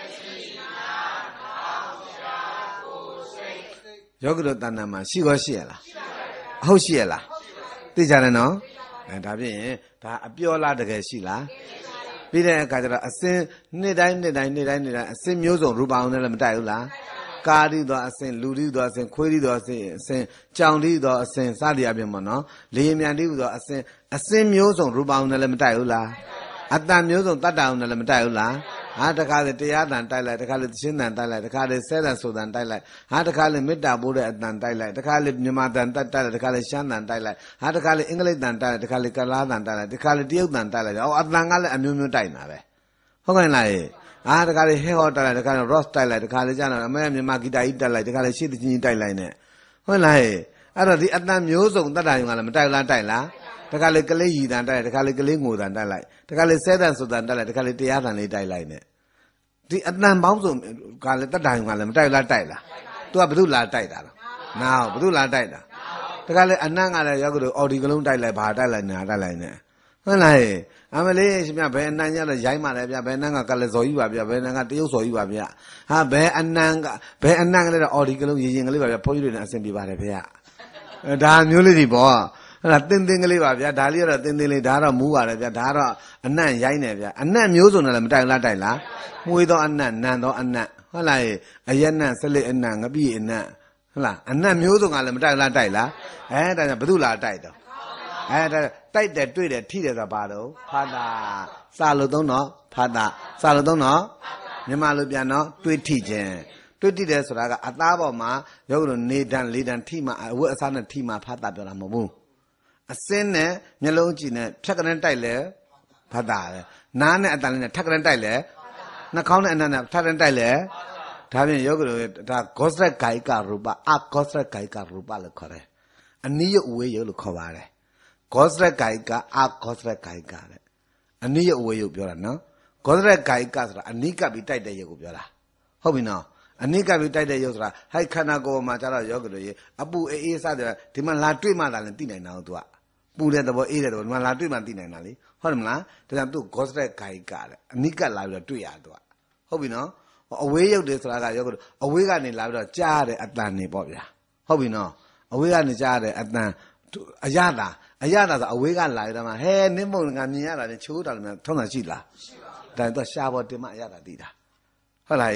ယောဂိတတဏ္ဍာမှာရှိရလားဟုတ်ရှိရလားသိကြတယ်နော်ဒါဖြင့်ဒါအပြောလားတကယ်ရှိလားပြီးတဲ့အခါကျတော့အစင်းနေ့တိုင်းအစင်းမျိုးစုံရူပအောင်လည်းမတိုက်ဘူးလားကာရီသောအစင်လူရီသောအစင်ခွေးရီသောအစင်ကြောင်ရီသောအစင်စသည်အပြင်ပေါ့နော်လေမြန်ရီသောအစင်မျိုးစုံရူပအောင်လည်းမတိုက်ဘူးလားအတန်မျိုးစုံတတ္တအောင်လည်းမတိုက်ဘူးလားတခါလေတရားတန်တိုက်လိုက်တခါလေသင်းတန်တိုက်လိုက်တခါလေဆဲတန်ဆိုတန်တိုက်လိုက်တခါလေမေတ္တာပို့တဲ့အတန်တိုက်လိုက်တခါလေမြမတန်တိုက်လိုက်တခါလေရှမ်းတန်တိုက်လိုက်တခါလေအင်္ဂလိပ်တန်တိုက်လိုက်တခါလေကလားတန်တိုက်လိုက်တခါလေတရုတ်တန်တိုက်လိုက်အတန်ကလည်းအမျိုးမျိုးတိုက်နေတာပဲဟုတ်ကဲ့လားတခါလေဟဲဟောတိုက်လိုက်တခါလေ rock တိုက်လိုက်တခါလေကျတော့အမေမြန်မာဂီတာကြီးတိုက်လိုက်တခါလေရှေ့တချင်းတိုက်လိုက်နဲ့ဟုတ်လားအဲ့တော့ဒီအတန်မျိုးစုံတတ်တာယူကလည်းမတိုက်လားတိုက်လားတခါလေကလေးရီတန်တိုက်တခါလေကလေးငိုတန်တိုက်လိုက်တခါလေဆဲတန်ဆိုတန်တိုက်လိုက်တခါလေတရားတန်လေးတိုက်လိုက်နဲ့ဒီအတန်ပေါင်းစုံကလည်းတတ်တာယူကလည်းမတိုက်လားတိုက်လားသူကဘယ်သူလားတိုက်တာလားဘယ်သူလားတိုက်တာတခါလေအနံ့ကလည်းရောက်ကြလို့အော်ဒီကလုံးတိုက်လိုက်ဘာတိုက်လိုက်နာတိုက်လိုက်နဲ့ဟုတ်လားအမလေးရှင်ဗျဘယ်အနံ့ရလဲရိုင်းပါလေဗျဘယ်အနံ့ကလည်းဇော်ကြီးပါဗျဘယ်အနံ့ကတရုတ်ဇော်ကြီးပါဗျဘယ်အနံ့ကလည်းအော်ဒီကလုံးရင်ကလေးပါဗျဘုန်းကြီးတွေနဲ့အဆင်ပြေပါတယ်ဗျဒါမျိုးလေးတွေပေါ့အဲ့ဒါတင်းကလေးပါဗျာဒါလေးကတော့တင်းလေးဒါတော့မူးပါတယ်ဗျာဒါတော့အနံ့ရိုင်းနေဗျာအနံ့မျိုးစုံနဲ့လည်းမတိုင်လားမွေးသောအနံ့နံသောအနံ့ဟုတ်လားအရက်နံ့ဆလစ်အနံ့ငပိအနံ့ဟုတ်လားအနံ့မျိုးစုံကလည်းမတိုင်လားဒါကြောင့်ဘယ်သူလားတိုက်တော့ဒါတိုက်တယ်တွေ့တယ်ထိတယ်ဆိုတာဘာတော့ဖာတာစာလို့သုံးတော့ဖာတာစာလို့သုံးတော့မြန်မာလိုပြန်တော့တွေးထိခြင်းတွေ့တိတယ်ဆိုတာကအသားပေါ်မှာရုပ်လို့နေတန်လေးတန်ထိမှအဝတ်အစားနဲ့ထိမှဖာတာပြောတာမဟုတ်ဘူးအစင်းနဲ့မျက်လုံးကြည့်နဲ့ဖြတ်ကနတိုက်လဲဖတ်တာပဲနားနဲ့အတန်လေးနဲ့ထက်ကနတိုက်လဲနှာခေါင်းနဲ့အနံ့နဲ့ထက်ကနတိုက်လဲဒါဖြင့်ယောဂလိုဒါဂောစရက်ဂိုင်ကရူပအဂောစရက်ဂိုင်ကရူပလို့ခေါ်တယ်အနိယအဝေးယုတ်လို့ခေါ်ပါတယ်ဂောစရက်ဂိုင်ကအဂောစရက်ဂိုင်ကတဲ့အနိယအဝေးယုတ်ပြောတာနော်ဂောစရက်ဂိုင်ကဆိုတာအနိကပြီးတိုက်တဲ့ယုတ်ကိုပြောတာဟုတ်ပြီနော်အနိကပြီးတိုက်တဲ့ယုတ်ဆိုတာဟိုက်ခန္ဓာကိုယ်မှာကျတော့ယောဂလိုရေအပူအေးစတဲ့ဒီမှာလာတွေ့မှသာလည်းသိနိုင်တာသူကပူတဲ့သဘောအေးတဲ့သဘောဒီမှာလာတွေ့မှသိနိုင်တာလေဟုတ်တယ်မလားဒါကြောင့်သူဂောစရက်ဂိုင်ကတဲ့အနိကလာပြီးတော့တွေ့ရသူကဟုတ်ပြီနော်အဝေးရုပ်တယ်ဆိုတာကယောဂလိုအဝေးကနေလာပြီးတော့ကြားတဲ့အတန်နေပေါ့ဗျာဟုတ်ပြီနော်အဝေးကနေကြားတဲ့အတန်အရသာဆိုအဝေးကလာရတာမှဟဲနင်းမုံငါမြင်ရတာနဲ့ချိုးတာလည်းထုံးတာရှိလားရှိပါဘူးဒါတော့ရှားပေါ်တင်မှအရသာသိတာဟုတ်လား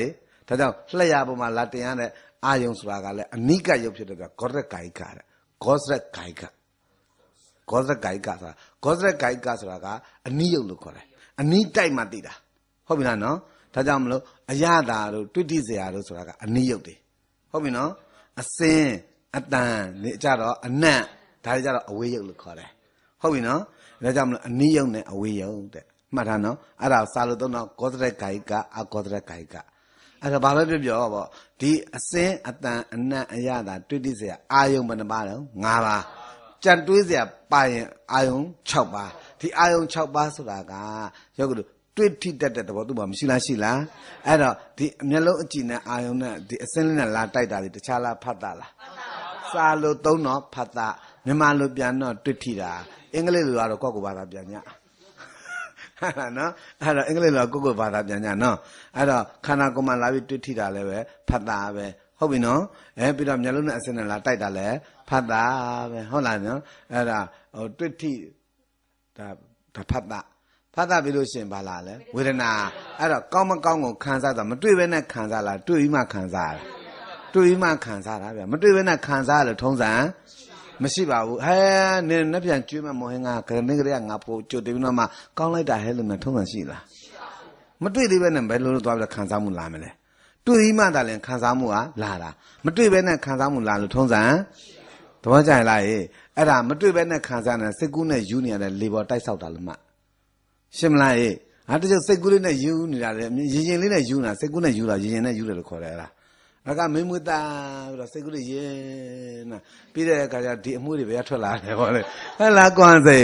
ဒါကြောင့်လျှက်ပေါ်မှာလာတင်ရတဲ့အာယုံဆိုတာကလည်းအနိကရုပ်ဖြစ်တဲ့ကဂောရကာယကတဲ့ဂောစရကာယကဂောစရကာယကဆိုတာဂောစရကာယကဆိုတာကအနိယုတ်လို့ခေါ်တယ်အနိတိုက်မှသိတာဟုတ်ပြီလားနော်ဒါကြောင့်မလို့အရသာတို့တွေ့တိစရာတို့ဆိုတာကအနိယုတ်တွေဟုတ်ပြီနော်အစင်းအတန်နေကြတော့အနံ့ဒါကြတော့အဝေးယုတ်လို့ခေါ်တယ်ဟုတ်ပြီနော်ဒါကြောင့်မလို့အနိယုတ်နဲ့အဝေးယုတ်တဲ့မှတ်ထားနော်အဲ့ဒါစာလို့သုံးတော့ဂောစရကာယကအဂောစရကာယကအဲ့ဒါဘာပဲပြောပေါ့ဒီအစင်းအတန်အနံ့အရသာတွေ့တိစရာအာယုံဘယ်နှပါတော့၅ပါးကြံတွေးစရာပါရင်အာယုံ6ပါးဒီအာယုံ6ပါးဆိုတာကယောဂလူတွေ့ထိတတ်တဲ့သဘောသူ့မှာမရှိလားရှိလားအဲ့တော့ဒီမျက်လုံးအကြည့်နဲ့အာယုံနဲ့ဒီအစင်းလေးနဲ့လာတိုက်တာဒီတခြားလားဖတ်တာလားစာလို့သုံးတော့ဖတ်တာမြန်မာလိုပြန်တော့တွေ့ထိတာအင်္ဂလိပ်လိုကတော့ကိုယ့်ကိုယ်ဘာသာပြန်ညဟုတ်လားနော်အဲ့တော့အင်္ဂလိပ်လိုကိုယ့်ကိုယ်ဘာသာပြန်ညနော်အဲ့တော့ခန္ဓာကိုယ်မှာလာပြီးတွေ့ထိတာလည်းပဲဖတ်တာပဲဟုတ်ပြီနော်ပြီးတော့မျက်လုံးနဲ့အစင်းနဲ့လာတိုက်တာလည်းဖတ်တာပဲဟုတ်လားနော်အဲ့ဒါတွေ့ထိဒါဖတ်တာပြီးလို့ရှိရင်ဘာလာလဲဝေဒနာအဲ့တော့ကောင်းမကောင်းကိုခံစားတာမတွေ့ဘဲနဲ့ခံစားလားတွေ့ပြီးမှခံစားတာတွေ့ပြီးမှခံစားတာဗျမတွေ့ဘဲနဲ့ခံစားလို့ထုံးစံမရှိပါဘူးနင်းနဲ့ပြန်ကျွေးမဲ့မောဟင်ကကရင်းကလေးကငါပို့ကြိုတင်ပြီးတော့မှကောင်းလိုက်တာဟဲလို့နဲ့ထုံးစံရှိလားမတွေ့သေးဘဲနဲ့ဘယ်လိုလုပ်သွားပြီးခံစားမှုလာမလဲတွေ့ပြီးမှသာလည်းခံစားမှုကလာတာမတွေ့ဘဲနဲ့ခံစားမှုလာလို့ထုံးစံသဘောကျရင်လားအဲ့ဒါမတွေ့ဘဲနဲ့ခံစားနေစိတ်ကူးနဲ့ယူနေရတဲ့လေပေါ်တိုက်ဆောက်တာလို့မှရှင်းမလားတချို့စိတ်ကူးလေးနဲ့ယူနေတာလေရင်ရင်လေးနဲ့ယူနေတာစိတ်ကူးနဲ့ယူတာရင်ရင်နဲ့ယူတယ်လို့ခေါ်တယ်အဲ့ဒါကမင်းမွေးသားပြီးတော့စိတ်ကူးလေးရင်နာပြီးတဲ့အခါကျဒီအမှုတွေပဲထွက်လာတယ်ဟောလေဟဲ့လားကွန်စိ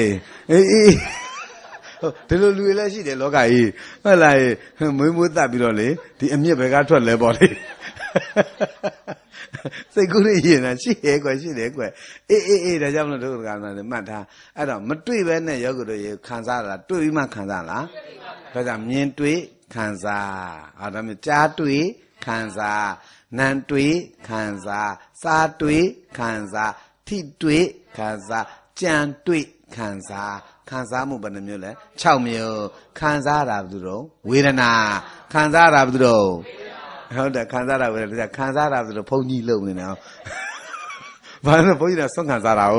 ဒီလိုလူတွေလည်းရှိတယ်လောကကြီးဟုတ်လားမင်းမွေးသားပြီးတော့လေဒီအမြင့်ဘယ်ကထွက်လဲပေါ့လေစိတ်ကူးလေးရင်နာရှိတယ်ကွယ်ရှိတယ်ကွယ်အေးဒါကြောင့်မလို့တို့ကမှမှတ်ထားအဲ့တော့မတွေ့ပဲနဲ့ယောဂတို့ရေခံစားတာတွေ့ပြီးမှခံစားလားဒါကြောင့်မြင်တွေ့ခံစားဒါမျိုးကြားတွေ့ခံစားနံတွေ့ခံစားစားတွေ့ခံစားထိတွေ့ခံစားကြံတွေ့ခံစားမှုဘယ်နှမျိုးလဲ6မျိုးခံစားတာဘယ်သူတော့ဝေဒနာခံစားတာဘယ်သူတော့ဟုတ်တယ်ခံစားတာပဲခံစားတာဆိုတော့ဘုန်းကြီးလုံနေတယ်ဘာလို့ဘုန်းကြီးကဆုံးခံစားတာ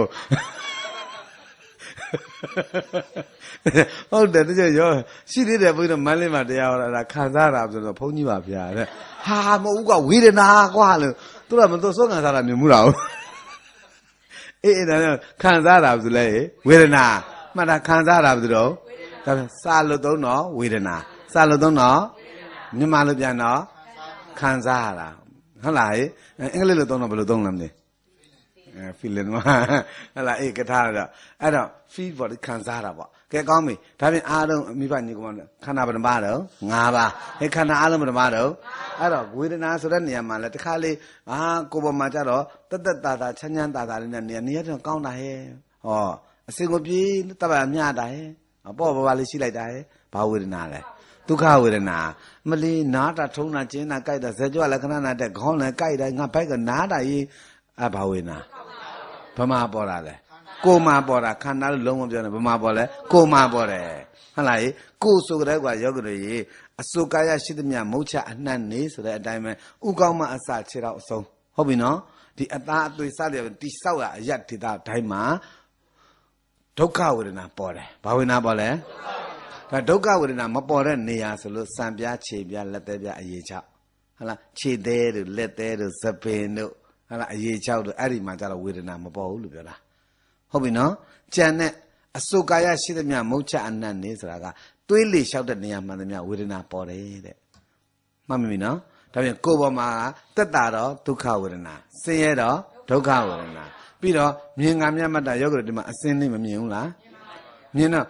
ဟုတ်တယ်တကယ်ရောရှိသေးတယ်ဘုန်းကြီးတို့မန်းလေးမှာတရားဟောတာခံစားတာဆိုတော့ဘုန်းကြီးပါဗျာတဲ့ဟာမဟုတ်ဘူးကွာဝေဒနာကွာလို့သူကမတော်ဆုံးခံစားတာမြင်မှုတာအေးဒါနဲ့ခံစားတာဆိုလဲဝေဒနာမှတ်တာခံစားတာဆိုတော့ဒါစာလို့သုံးတော့ဝေဒနာစာလို့သုံးတော့မြန်မာလိုပြန်တော့ခံစားရတာဟုတ်လားအင်္ဂလိပ်လိုသုံးတော့ဘယ်လိုသုံးလဲမသိfeeling မှာဟုတ်လားကထားတော့အဲ့တော့ feel ပေါ့ခံစားတာပေါ့ကဲကောင်းပြီဒါပြင်အားလုံးမိဘညီကောင်ခန္ဓာဘယ်နှပါတော့5ပါးခန္ဓာအားလုံးဘယ်နှပါတော့အဲ့တော့ဝေဒနာဆိုတဲ့နေရာမှာလဲတခါလေကိုယ်ပေါ်မှာကြတော့တက်တာချမ်းသာလေးနဲ့နေရာတော့ကောင်းတာဟဲ့ဟောအစင်ကိုပြေးတပ်ပါမျှတာဟဲ့ပေါ့ပါလေးရှိလိုက်တာဟဲ့ဘာဝေဒနာလဲဒုက္ခဝေဒနာမလီနာတာထုံးတာကျင်းတာကြိုက်တာဇေကြွလက္ခဏာနဲ့တဲ့ခေါင်းနဲ့ကြိုက်တယ်ငါဘိုက်ကနားတာကြီးဘာဝေဒနာဘမပေါ်တာလဲကိုမပေါ်တာခန္ဓာလို့လုံးဝပြောနေဘမပေါ်လဲကိုမပေါ်တယ်ဟုတ်လားကိုဆိုကြတဲ့ကွာယောဂတွေအစုကာယရှိသမျှမုတ်ချအနှံ့နေဆိုတဲ့အတိုင်းပဲဥကောင်းမအစခြေတော့အဆုံးဟုတ်ပြီနော်ဒီအသားအသွေးစတဲ့တိဆောက်ရအယတ်ဒေတာတိုင်းမှာဒုက္ခဝေဒနာပေါ်တယ်ဘာဝေဒနာပေါ်လဲဒါဒုက္ခဝေဒနာမပေါ်တဲ့နေရာဆိုလို့စံပြားခြေပြားလက်သေးပြားအရေးချဟုတ်လားခြေသေးတို့လက်သေးတို့သပင်တို့ဟုတ်လားအရေးချတို့အဲ့ဒီမှာကျတော့ဝေဒနာမပေါ်ဘူးလို့ပြောတာဟုတ်ပြီနော်ကြံတဲ့အစုကာယရှိသမျှမုတ်ချအနတ်နေဆိုတာကသွေးလေလျှောက်တဲ့နေရာမှန်သမျှဝေဒနာပေါ်တယ်တဲ့မှတ်မိပြီနော်ဒါပြန်ကိုယ်ပေါ်မှာတက်တာတော့ဒုက္ခဝေဒနာဆင်းရဲတော့ဒုက္ခဝေဒနာပြီးတော့မြင်ငါမြတ်မတ်တာယောဂတွေဒီမှာအစင်းလေးမမြင်ဘူးလားမြင်တော့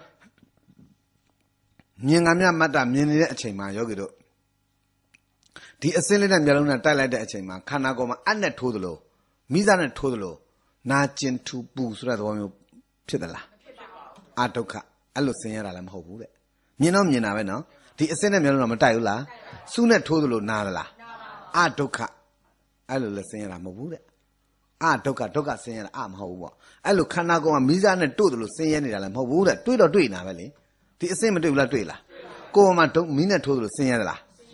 မြင်ငါမြတ်မတ်တာမြင်နေတဲ့အချိန်မှာယောဂီတို့ဒီအစင်းလေးနဲ့မျက်လုံးနဲ့တိုက်လိုက်တဲ့အချိန်မှာခန္ဓာကိုယ်မှာအနဲ့ထိုးသလိုမိစားနဲ့ထိုးသလိုနာကျင်ထူပူဆိုတဲ့သဘောမျိုးဖြစ်သလားအာဒုက္ခအဲ့လိုဆင်းရဲတာလည်းမဟုတ်ဘူးတဲ့မြင်တော့မြင်တာပဲနော်ဒီအစင်းနဲ့မျက်လုံးတော့မတိုက်ဘူးလားစူးနဲ့ထိုးသလိုနားလားအာဒုက္ခအဲ့လိုလည်းဆင်းရဲတာမဟုတ်ဘူးတဲ့အာဒုက္ခဆင်းရဲတာမဟုတ်ဘူးပေါ့အဲ့လိုခန္ဓာကိုယ်မှာမိစားနဲ့တို့သလိုဆင်းရဲနေတာလည်းမဟုတ်ဘူးတဲ့တွေးတော့တွေးနေတာပဲလေဒီအစင်းမတွေ့ဘူးလားတွေ့လားကိုယ်မှာမီးနဲ့ထိုးသလိုဆင်းရဲသလားမ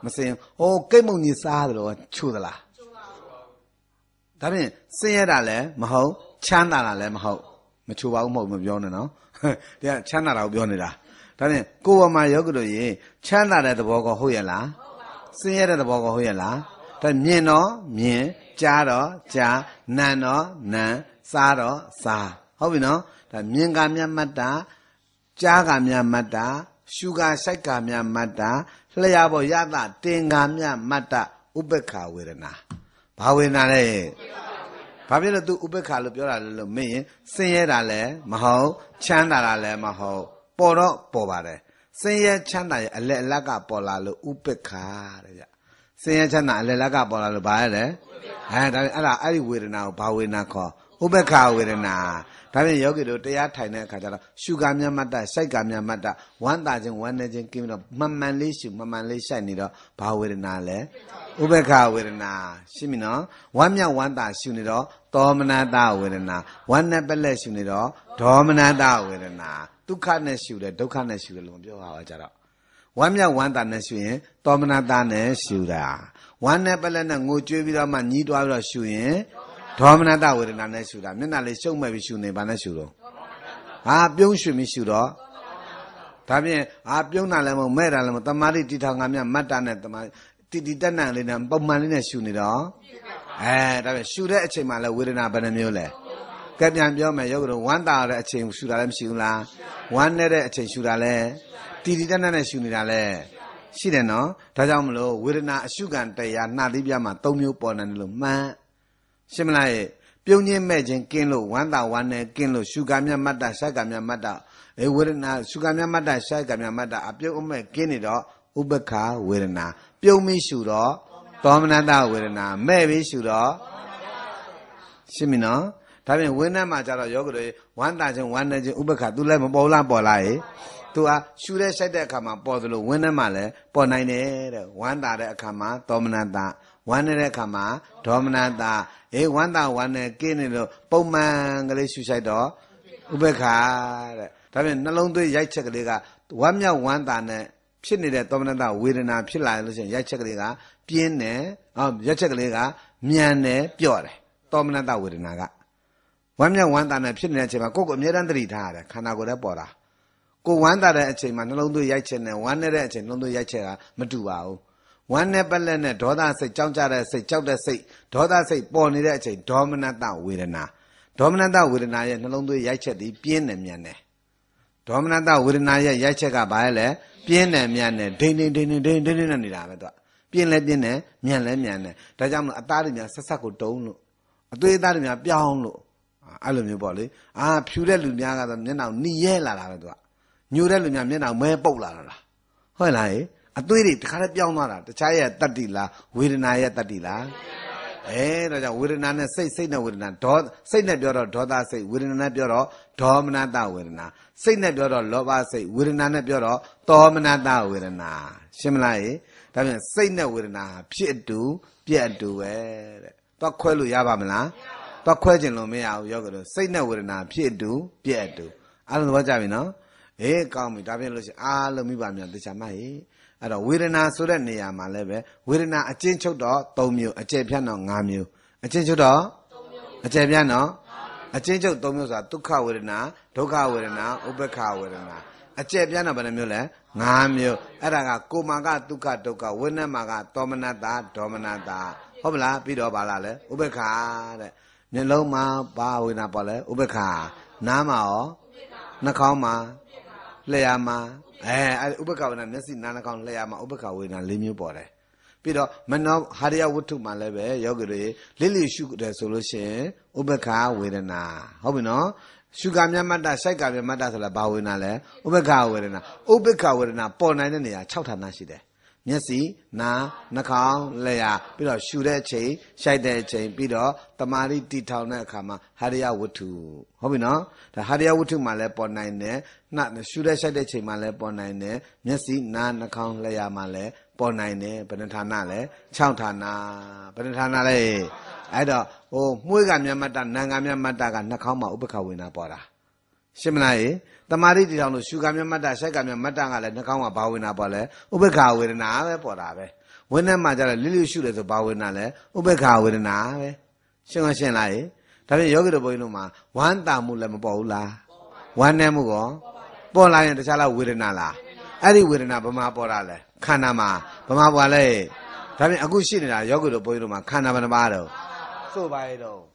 မစင်ကိတ်မုံကြီးစားတယ်လို့ချူသလားဒါဖြင့်စင်ရတာလည်းမဟုတ်ချမ်းသာတာလည်းမဟုတ်မချူပါဘူးမဟုတ်မပြောနဲ့နော်ဒီကချမ်းသာတာကိုပြောနေတာဒါဖြင့်ကိုယ်ပေါ်မှာယောဂတို့ရေချမ်းသာတဲ့သဘောကောဟုတ်ရဲ့လားစင်ရတဲ့သဘောကောဟုတ်ရဲ့လားဒါမြင်တော့မြင်ကြားတော့ကြားနာတော့နာစားတော့စားဟုတ်ပြီနော်ဒါမြင်ကမြတ်မတ်တာကြားကမြတ်မတ်တာရှုကစိုက်ကမြတ်မတ်တာလျှာပေါ်ရတာတင်ကမြတ်မတ်တာဥပ္ပခာဝေဒနာဘာဝေဒနာလဲဘာဖြစ်လို့ तू ဥပ္ပခာလို့ပြောတာလဲလို့မင်းစင်ရတာလည်းမဟုတ်ချမ်းသာတာလည်းမဟုတ်ပေါ်တော့ပေါ်ပါတယ်စင်ရချမ်းသာရဲ့အလက်အလတ်ကပေါ်လာလို့ဥပ္ပခာတဲ့ဗျစင်ရချမ်းသာအလက်အလတ်ကပေါ်လာလို့ဘာလဲဒါအဲ့ဒီဝေဒနာကိုဘာဝေဒနာခေါ်ဥပ္ပခာဝေဒနာဒါဖြင့်ယောဂီတို့တရားထိုင်တဲ့အခါကျတော့ရှုကမြတ်မတ်တာစိုက်ကမြတ်မတ်တာဝမ်းသာခြင်းဝမ်းနေခြင်းกินပြီးတော့မှန်မှန်လေးရှုမှန်မှန်လေးရှိုက်နေတော့ဘာဝေဒနာလဲဥပ္ပခာဝေဒနာရှိပြီနော်ဝမ်းမြောက်ဝမ်းသာရှုနေတော့သောမနတဝေဒနာဝမ်းနဲ့ပလက်ရှုနေတော့ဒေါမနတဝေဒနာဒုက္ခနဲ့ရှုတယ်ဒုက္ခနဲ့ရှုတယ်လို့ပြောပါကြတော့ဝမ်းမြောက်ဝမ်းသာနဲ့ရှုရင်သောမနတနဲ့ရှုတာဝမ်းနဲ့ပလက်နဲ့ငိုကြွေးပြီးတော့မှညီးတွားပြီးတော့ရှုရင်ဒေါမနတဝေဒနာနဲ့ရှုတာမျက်နှာလေးရှုပ်မဲ့ပြီးရှုနေဘာနဲ့ရှုတော့ပြုံးရွှင်ပြီးရှုတော့ဒါဖြင့်ပြုံးတာလည်းမဟုတ်မဲ့တာလည်းမဟုတ်တမာတိတီထောင်ကမြတ်မတ်တာနဲ့တမာတီတက်နံလေးနဲ့ပုံမှန်လေးနဲ့ရှုနေတော့ဒါဖြင့်ရှုတဲ့အချိန်မှာလည်းဝေဒနာဘယ်နှမျိုးလဲကဲပြန်ပြောမယ်ယောဂတို့ဝမ်းသာတဲ့အချိန်ရှုတာလည်းမရှိဘူးလားဝမ်းနေတဲ့အချိန်ရှုတာလည်းတီတက်နံနဲ့ရှုနေတာလည်းရှိတယ်နော်ဒါကြောင့်မလို့ဝေဒနာအရှုခံတရားနှာသီးပြမှာ၃မျိုးပေါ်နေတယ်လို့မှန်ရှင်းမလားပြုံးခြင်းမဲ့ခြင်းကင်းလို့ဝမ်းသာဝမ်းနဲ့ကင်းလို့ရှုကမြတ်မတ်တာရှိုက်ကမြတ်မတ်တာဝေဒနာရှုကမြတ်မတ်တာရှိုက်ကမြတ်မတ်တာအပြုံးအမဲ့ကင်းနေတော့ဥပ္ပခာဝေဒနာပြုံးပြီးရှုတော့သောမနတဝေဒနာမဲ့ပြီးရှုတော့ရှင်းပြီနော်ဒါဖြင့်ဝိနည်းမှာကြတော့ယောဂတွေဝမ်းသာခြင်းဝမ်းနေခြင်းဥပ္ပခာသူလည်းမပေါ်လားပေါ်လာရေသူရှုတဲ့ရှိုက်တဲ့အခါမှာပေါ်သလိုဝိနည်းမှာလည်းပေါ်နိုင်တယ်တဲ့ဝမ်းသာတဲ့အခါမှာသောမနတဝမ်းနေတဲ့အခါမှာဒေါမနတဝမ်းသာဝမ်းနဲ့ကင်းနေလို့ပုံမှန်ကလေးရှုရှိုက်တော့ဥပ္ပခာတဲ့ဒါဖြင့်နှလုံးသွေးရိုက်ချက်ကလေးကဝမ်းမြောက်ဝမ်းသာနဲ့ဖြစ်နေတဲ့သောမနတဝေဒနာဖြစ်လာလို့ရှိရင်ရိုက်ချက်ကလေးကပြင်းတယ်ရိုက်ချက်ကလေးကမြန်တယ်ပြော့တယ်သောမနတဝေဒနာကဝမ်းမြောက်ဝမ်းသာနဲ့ဖြစ်နေတဲ့အချိန်မှာကိုယ့်ကိုအမြဲတမ်းသတိထားရတယ်ခန္ဓာကိုယ်ထဲပေါ်တာကိုဝမ်းသာတဲ့အချိန်မှာနှလုံးသွေးရိုက်ချက်နဲ့ဝမ်းနေတဲ့အချိန်နှလုံးသွေးရိုက်ချက်ကမတူပါဘူးဝမ်းနဲ့ပလက်နဲ့ဒေါသစိတ်ကြောက်ကြတဲ့စိတ်ကြောက်တဲ့စိတ်ဒေါသစိတ်ပေါ်နေတဲ့အချိန်ဒေါမနတဝေဒနာဒေါမနတဝေဒနာရဲ့နှလုံးသွေးရိုက်ချက်ဒီပြင်းတယ်မြန်တယ်ဒေါမနတဝေဒနာရဲ့ရိုက်ချက်ကဘာလဲပြင်းတယ်မြန်တယ်ဒိန်နဲ့နေတာပဲသူကပြင်းလဲပြင်းတယ်မြန်လဲမြန်တယ်ဒါကြောင့်မလို့အသားတွေများဆက်ဆက်ကိုတုံးလို့အသွေးသားတွေများပြောင်းလို့အဲ့လိုမျိုးပေါ့လေဖြူတဲ့လူများကတော့မျက်နှာနီရဲလာတာပဲသူကညိုတဲ့လူများမျက်နှာမဲပုတ်လာတာလားဟုတ်လားအသွေးတွေတခါတည်းပြောင်းသွားတာတခြားရဲ့တတ္တိလားဝေဒနာရဲ့တတ္တိလားဒါကြောင့်ဝေဒနာနဲ့စိတ်နဲ့ဝေဒနာစိတ်နဲ့ပြောတော့ဒေါသစိတ်ဝေဒနာနဲ့ပြောတော့ဒေါမနတဝေဒနာစိတ်နဲ့ပြောတော့လောဘစိတ်ဝေဒနာနဲ့ပြောတော့သောမနတဝေဒနာရှင်းမလားဒါပြန်စိတ်နဲ့ဝေဒနာဖြစ်အတူပြက်အတူပဲတဲ့တော့ခွဲလို့ရပါမလားတော့ခွဲခြင်းလို့မရဘူးယောဂတို့စိတ်နဲ့ဝေဒနာဖြစ်အတူပြက်အတူအားလုံးသဘောကျပြီနော်ကောင်းပြီဒါပြန်လို့ရှိရင်အားလုံးမိပါများတခြားမအဲ့တော့ဝေဒနာဆိုတဲ့နေရာမှာလည်းပဲဝေဒနာအကျဉ်းချုပ်တော့၃မျိုးအကျယ်ပြန့်တော့၅မျိုးအကျဉ်းချုပ်တော့အကျယ်ပြန့်တော့အကျဉ်းချုပ်၃မျိုးဆိုတာဒုက္ခဝေဒနာဒုက္ခဝေဒနာဥပ္ပခဝေဒနာအကျယ်ပြန့်တော့ဘယ်နှမျိုးလဲ၅မျိုးအဲ့ဒါကကိုမာကဒုက္ခဒုက္ခဝေဒနာမှာကသောမနတဒေါမနတဟုတ်မလားပြီးတော့ပါလားလဲဥပ္ပခတဲ့မျက်လုံးမှာဘာဝေဒနာပေါ်လဲဥပ္ပခနားမှာရောနှာခေါင်းမှာလျှာမှာဥပ္ပခဝေဒနာမျက်စိနားနှာခေါင်းလျှာမှာဥပ္ပခဝေဒနာ၄မျိုးပေါ်တယ်ပြီးတော့မနောဟာရယဝတ္ထုမှာလည်းပဲယောဂီတွေလိလိရှုတယ်ဆိုလို့ရှိရင်ဥပ္ပခဝေဒနာဟုတ်ပြီနော်ရှုကမြတ်မတ္တရှိုက်ကမြတ်မတ္တဆိုတာဘာဝေဒနာလဲဥပ္ပခဝေဒနာဥပ္ပခဝေဒနာပေါ်နိုင်တဲ့နေရာ6ဌာနရှိတယ်မျက်စိနားနှာခေါင်းလျှာပြီးတော့ရှုတဲ့အချိန်ရှိုက်တဲ့အချိန်ပြီးတော့တမာရီတီထောင်တဲ့အခါမှာဟာရယဝတ္ထုဟုတ်ပြီနော်ဒါဟာရယဝတ္ထုမှာလည်းပေါ်နိုင်တယ်ရှုတဲ့ရှိုက်တဲ့ချိန်မှာလည်းပေါ်နိုင်တယ်မျက်စိနားနှာခေါင်းလျှာမှာလည်းပေါ်နိုင်တယ်ဘယ်နှဌာနလဲ6ဌာနဘယ်နှဌာနလဲအဲ့တော့မှုေးကမြတ်မတ္တနံကမြတ်မတ္တကနှာခေါင်းမှာဥပ္ပခဝေဒနာပေါ်တာရှင်းမလားတမာရီတီထောင်လို့ရှုကမြတ်မတ္တရှိုက်ကမြတ်မတ္တကလည်းနှာခေါင်းမှာဘာဝေဒနာပေါ်လဲဥပ္ပခဝေဒနာပဲပေါ်တာပဲဝိနည်းမှာကြတယ်လိလိရှုတယ်ဆိုဘာဝေဒနာလဲဥပေက္ခဝေဒနာပဲရှင်းရှင်းလားဒါဖြင့်ယောဂီတို့ဘုန်းကြီးတို့မှာဝမ်းတာမှုလည်းမပေါ်ဘူးလားဝမ်းနေမှုကောပေါ်လာရင်တခြားလားဝေဒနာလားအဲ့ဒီဝေဒနာဘယ်မှာပေါ်တာလဲခန္ဓာမှာဘယ်မှာပေါ်လဲဒါဖြင့်အခုရှိနေတာယောဂီတို့ဘုန်းကြီးတို့မှာခန္ဓာဘယ်နှပါတော့ဆိုပါရဲ့တော့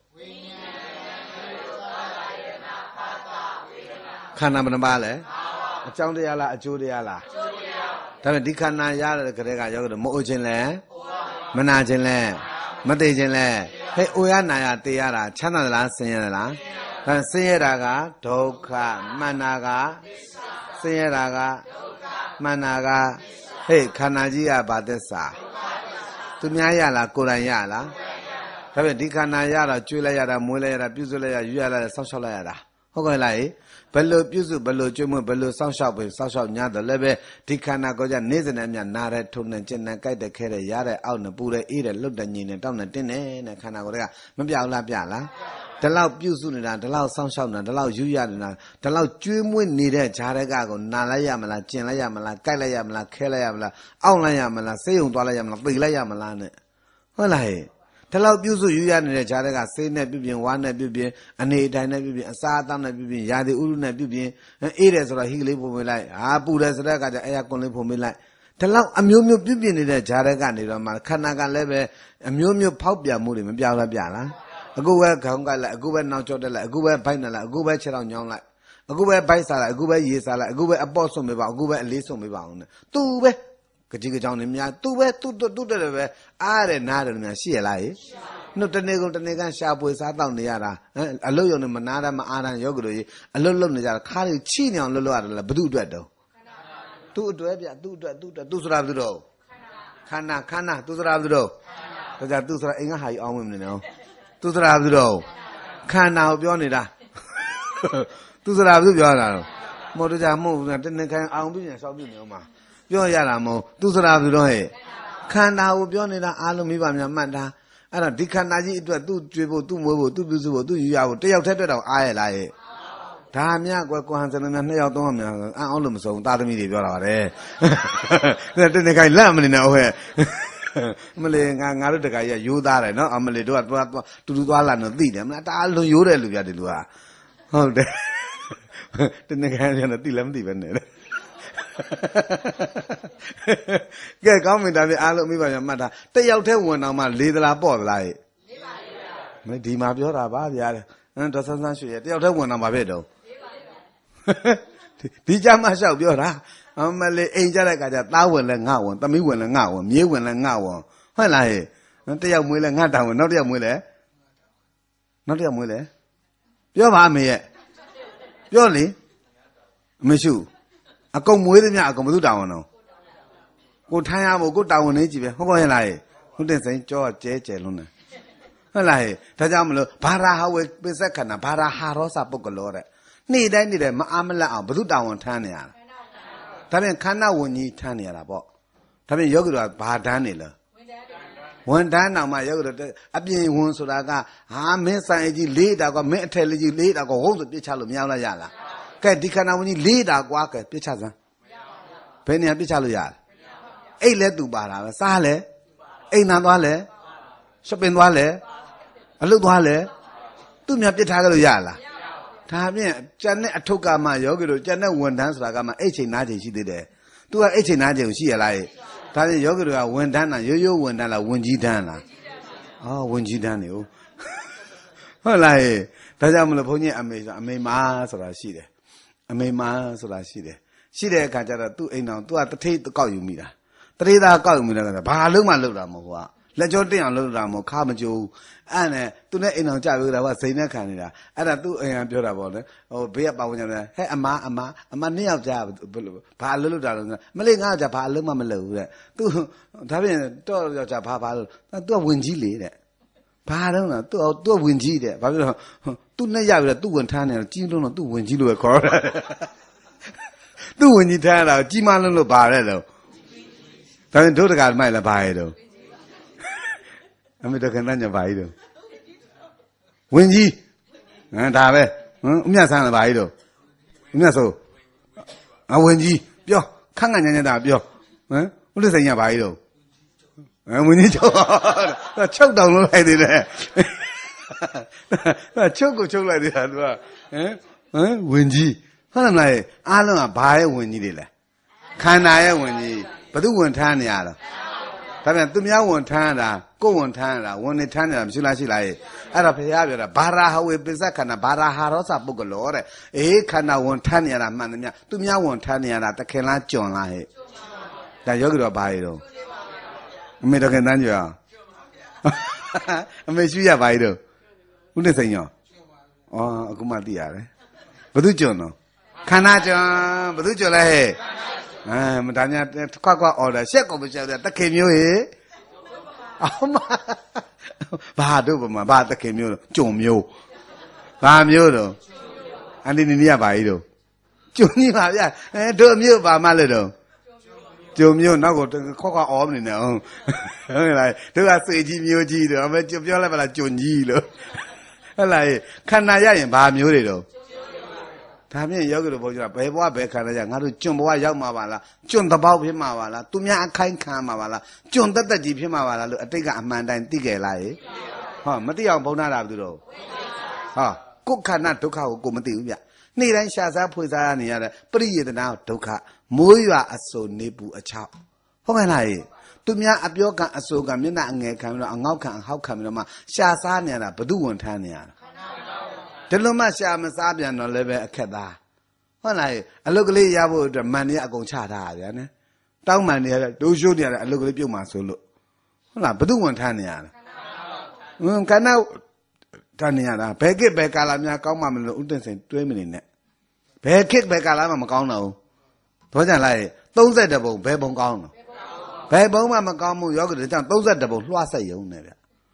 ခန္ဓာဘယ်နှပါလဲအကြောင်းတရားလားအကျိုးတရားလားဒါပေမဲ့ဒီခန္ဓာရတဲ့ကလေးကယောဂီတို့မအိုခြင်းလဲမနာခြင်းလဲမသိခြင်းလဲဟဲ့အိုရနာရတေရတာချမ်းသာသလားဆင်းရဲသလားဒါဆင်းရဲတာကဒုက္ခမှန်တာကဆင်းရဲတာကမှန်တာကဟဲ့ခန္ဓာကြီးကဘာသစ္စာသူများရလားကိုယ်တိုင်ရလားဒါပေမဲ့ဒီခန္ဓာရတော့ကျွေးလိုက်ရတာမွေးလိုက်ရတာပြုစုလိုက်ရယူရလိုက်ဆောက်ရှောက်လိုက်ရတာဟုတ်ကဲ့လားဘယ်လိုပြုစုဘယ်လိုကျွေးမွေးဘယ်လိုဆောက်ရှောက်ပဲဆောက်ရှောက်ညတော့လည်းပဲဒီခန္ဓာကိုယ်ကြနေ့စဉ်နဲ့မြနာတဲ့ထုံနဲ့ကျင်နဲ့ကြိုက်တဲ့ခဲတဲ့ရတဲ့အောက်နဲ့ပူတဲ့အေးတဲ့လွတ်တဲ့ညင်နဲ့တောက်နဲ့တင်းနဲ့ခန္ဓာကိုယ်ကမပြောက်လားပြလားဒီလောက်ပြုစုနေတာဒီလောက်ဆောက်ရှောက်နေတာဒီလောက်ယူရနေတာဒီလောက်ကျွေးမွေးနေတဲ့ဂျားတဲ့ကကိုနာလိုက်ရမလားကျင်လိုက်ရမလားကြိုက်လိုက်ရမလားခဲလိုက်ရမလားအောက်လိုက်ရမလားဆေးရုံသွားလိုက်ရမလားပိတ်လိုက်ရမလားနဲ့ဟုတ်လားဒီလောက်ပြုစုယူရနေတဲ့ဂျားတဲ့ကဆေးနဲ့ပြုပြင်ဝါနဲ့ပြုပြင်အနေအထိုင်နဲ့ပြုပြင်အစာအသောက်နဲ့ပြုပြင်ရာသီဥတုနဲ့ပြုပြင်အေးတယ်ဆိုတော့ဟီကလေးပုံပေးလိုက်ဟာပူတယ်ဆိုတဲ့အခါကျအဲယာကွန်လေးပုံပေးလိုက်ဒီလောက်အမျိုးမျိုးပြုပြင်နေတဲ့ဂျားတဲ့ကနေတော့မှခန္ဓာကလည်းပဲအမျိုးမျိုးဖောက်ပြန်မှုတွေမပြောင်းလဲပြလားအခုပဲခေါင်းကလိုက်အခုပဲနောက်ကျော်တက်လိုက်အခုပဲဘိုက်နဲ့လိုက်အခုပဲခြေထောက်ညောင်းလိုက်အခုပဲဘိုက်စားလိုက်အခုပဲရေစားလိုက်အခုပဲအပေါ့ဆုံးပေးပါအခုပဲအလေးဆုံးပေးပါအောင်နဲ့သူပဲကြည်ကြောင်နေများသူပဲသူတက်တယ်ပဲအားရတယ်နားတယ်များရှိရလားနှုတ်တနေ့ကုန်တနေ့ကရှာပွေစားတောက်နေရတာအလုတ်ရုံနဲ့မနာတာမအားတာယောဂီတို့ကြီးအလုတ်လုံနေကြတာခါးတွေချိနေအောင်လှုပ်လှုပ်ရတယ်ဘု து အတွက်တော့သူ့အတွက်ဗျသူ့အတွက်သူဆိုတာဘု து တော့ခန္ဓာသူဆိုတာဘု து တော့ဒါကြသူဆိုတာအိမ်ကဟာကြီးအောင်းဝင်နေတယ်သူဆိုတာဘု து တော့ခန္ဓာကိုပြောနေတာသူဆိုတာဘု து ပြောတာတော့မော်တကြမဟုတ်ဘူးတနေ့ခိုင်အောင်ပြပြန်ရှောက်ပြနေအောင်မှာပြောရတာမဟုတ်သူဆိုတာဘု து တော့ဟဲ့ခန္ဓာကိုပြောနေတာအားလုံးမိဘများမှတ်တာအဲ့တော့ဒီခန္ဓာကြီးအတွက်သူ့ကျွေးဖို့သူ့မွေးဖို့သူ့ပြုစုဖို့သူ့ယူရဖို့တယောက်တည်းအတွက်တော့အားရလားရဲ့ဒါများကွယ်ကိုဟန်စလုံးများ2ယောက်3ယောက်များအံ့အောင်လို့မစုံသားသမီးတွေပြောတာပါတယ်တနေ့ခိုင်လက်မနေနဲ့ဟဲ့မလေးငါတို့တခါကြီးရိုးသားတယ်နော်အမလေးတို့ကတူတူသွားလာတော့သိတယ်မလားတအားလုံးရိုးတယ်လူပြတယ်လူကဟုတ်တယ်တနေ့ခိုင်လည်းသိလည်းမသိပဲနဲ့ကဲကောင်းပြီဒါပြအားလုံးမိပါရမှတ်တာတယောက်တည်းဝင်အောင်မှလေးသလားပေါ့သလားလေးပါလေးပါမဒီမှာပြောတာပါဗျာဒေါ်ဆန်းဆန်းရွှေရတယောက်တည်းဝင်အောင်ပါဖြစ်တော့လေးပါလေးပါဒီကြမ်းမလျှောက်ပြောတာအမလေးအိမ်ကြတဲ့ခါကျသားဝင်လဲငါဝင်သမီးဝင်လဲငါဝင်မြေးဝင်လဲငါဝင်ဟုတ်လားဟဲ့တယောက်မွေးလဲငါတောင်းဝင်နောက်တယောက်မွေးလဲပြောပါမေရဲ့ပြောလေမရှိအကုန်မွေးသမျှအကုန်ဘု து တောင်းဝင်တော့ကိုထိုင်းရဖို့ကိုတောင်းဝင်နေကြည့်ပဲဟုတ်ကောရဲ့လားဟုတ်တဲ့စိန်ကြောကျဲလုံးနေဟုတ်လားဒါကြောင့်မလို့ဘာရာဟဝေပိစက္ခဏဘာရာဟာရောစပုဂ္ဂလောတဲ့နေ့တိုင်းမအားမလတ်အောင်ဘု து တောင်းဝင်ထမ်းနေရတာဒါပြန်ခန္ဓာဝင်ကြီးထမ်းနေရတာပေါ့ဒါပြန်ယောဂီတို့ကဘာတန်းနေလဲဝန်တန်းတော်မှာယောဂီတို့အပြင်ဝန်ဆိုတာကဟာမင်းဆိုင်ကြီးလေးတာကမင်းအထက်လေးကြီးလေးတာကဝုန်းဆိုပြစ်ချလို့မရလားရလားကဲဒီခန္ဓာဝင်ကြီးလေးတာကွာကဲပြစ်ချစမ်းဘယ်နေရာပြစ်ချလို့ရလဲအိတ်လဲသူပါတာပဲစားလဲအိမ်နာသွားလဲရှပ်ပင်သွားလဲအလုပ်သွားလဲသူများပြစ်ထားကြလို့ရလားဒါဖြင့်ကျန်တဲ့အထုပ်ကမှယောဂီတို့ကျန်တဲ့ဝန်တန်းဆိုတာကမှအိတ်ချိန်နားချိန်ရှိသေးတယ်သူကအိတ်ချိန်နားချိန်ရှိရလားဒါဖြင့်ယောဂီတို့ကဝန်တန်းလားရိုးဝန်တန်းလားဝန်ကြီးတန်းလားဝန်ကြီးတန်းနေဟုတ်လားဒါကြောင့်မလို့ဘုန်းကြီးအမေမာဆိုတာရှိတယ်အမေမာဆိုတာရှိတဲ့အခါကျတော့သူ့အိမ်တော်သူကတထိတ်ကောက်ယူမိတာတထိတ်သားကောက်ယူမိတာကဘာလုံးမှလုပ်တာမဟုတ်ဘူးလက်ကြောတင်အောင်လုပ်တာမဟုတ်ခါမကြိုးအဲ့နဲ့သူနဲ့အိမ်တော်ကြပြီးတာကစိန်နဲ့ခံနေတာအဲ့ဒါသူ့အိမ်ကပြောတာပေါ့လေဟိုဘေးကပါဝင်ကြတယ်ဟဲ့အမနှစ်ယောက်ကြာဘာလုပ်တာလို့မလေးငါ့ကြာဘာအလုံးမှမလုပ်ဘူးတဲ့သူဒါပြင်တော့ယောက်ကြာဘာလို့သူကဝင်ကြီးလေတဲ့ဘာတော့လဲသူကဝင်ကြီးတဲ့ဘာဖြစ်လို့သူနဲ့ရပြီးတော့သူ့ဝင်ထမ်းနေတော့ကြီးလုံးတော့သူ့ဝင်ကြီးလို့ပဲခေါ်တာသူ့ဝင်ကြီးထမ်းတာကြီးမလုံးလို့ပါတယ်လို့ဒါပြင်တို့တကမိုက်လားဘာရဲ့တော့အမေတို့ခဏညဘာကြီးတော့ဝင်ကြီးဒါပဲဥမြဆန်းလားဘာကြီးတော့ဥမြဆိုဝင်ကြီးပြောခန့်ခန့်ညံ့ညံ့တာပြောဟုတ်တယ်ဆိုင်ရဘာကြီးတော့ဝင်ကြီးချုပ်ချုပ်တောင်လုံးလိုက်သေးတယ်ချုပ်ကိုချုပ်လိုက်သေးတာသူကဝင်ကြီးဟုတ်လားမလားအားလုံးကဘာရဲ့ဝင်ကြီးတွေလဲခန္ဓာရဲ့ဝင်ကြီးဘယ်သူဝင်ထမ်းနေရတော့ဒါပြန်သူများဝန်ထမ်းတာကိုယ်ဝန်ထမ်းတာဝန်နေထမ်းနေတာမရှိလားရှိလားအဲ့ဒါဘုရားပြောတာဘာရာဟဝေပိစ္ဆခန္ဓာဘာရာဟာရောစပုဂ္ဂလောတဲ့ခန္ဓာဝန်ထမ်းနေရတာမှန်တယ်များသူများဝန်ထမ်းနေရတာတခင်လားကြွန်လားဟဲ့ဒါယောဂီတော်ဘာကြီးတော့အမေတခင်တန်းကြွအောင်အမေရှိရပါ යි တော့ဦးနေစိန်ရောအခုမှသိရတယ်ဘယ်သူကြွန်တော့ခန္ဓာကြွန်ဘယ်သူကြွန်လဲဟဲ့မဒါများခွက်အော်တယ်ရှက်ကုန်မရှက်တဲ့တခင်မျိုးဟေအောင်မဘာတို့ဗမာဘာတခင်မျိုးကြုံမျိုးဘာမျိုးတော့အန်တီနီကဘာကြီးတော့ကြုံကြီးပါဗျတို့မျိုးဘာမှလည်းတော့ကြုံမျိုးနောက်ကိုခွက်အော်မနေနဲ့ဟုတ်လားတို့ကစေကြီးမျိုးကြီးတော့အမေပြောလိုက်ပါလားကြုံကြီးလို့ဟုတ်လားခန္ဓာရရင်ဘာမျိုးတွေတော့ဒါဖြင့်ယောဂီတို့ဘုန်းကြီးကဘယ်ဘဝဘယ်ခန္ဓာကြငါတို့ကျွန်းဘဝရောက်မှာပါလားကျွန်းတပေါက်ဖြစ်မှာပါလားသူများအခိုင်းခံမှာပါလားကျွန်းတက်တက်ကြီးဖြစ်မှာပါလားလို့အတိတ်ကအမှန်တိုင်းသိကြလားဟောမသိအောင်ဘုန်းနာတာဘူးတို့ဟောကိုယ်ခန္ဓာဒုက္ခကိုကိုမသိဘူးဗျနေ့တိုင်းရှာစားဖွေစားရနေရတဲ့ပရိယေတနာဒုက္ခမိုးရွာအစိုနေပူအချောက်ဟုတ်ကဲ့လားသူများအပြောကံအဆိုကံမျက်နှာအငယ်ခံပြီးတော့အငေါက်ခံအဟောက်ခံပြီးတော့မှရှာစားနေရတာဘု து ဝန်ထမ်းနေရတာဒီလိုမှရှာမစားပြန်တော့လည်းပဲအခက်သားဟုတ်လားအလုတ်ကလေးရဖို့အတွက်မန်နေအကုန်ချထားရဗျာနော်တောင်းမန်နေရတဲ့ဒိုးရှိုးနေရတဲ့အလုတ်ကလေးပြုတ်မှဆိုလို့ဟုတ်လားဘု து ဝန်ထမ်းနေရတာခန္ဓာထမ်းနေရတာဘယ်ခေတ်ဘယ်ကာလများကောင်းမှမလို့ဥတ္တစိန်တွေးမနေနဲ့ဘယ်ခေတ်ဘယ်ကာလမှမကောင်းတော့ဘူးတော့ကြလား30ပုံဘယ်ပုံကောင်းတော့ဘယ်ပုံမှမကောင်းမှုယောဂီတွေကြောင့်30ပုံလွှတ်ဆက်ယုံနေဗျ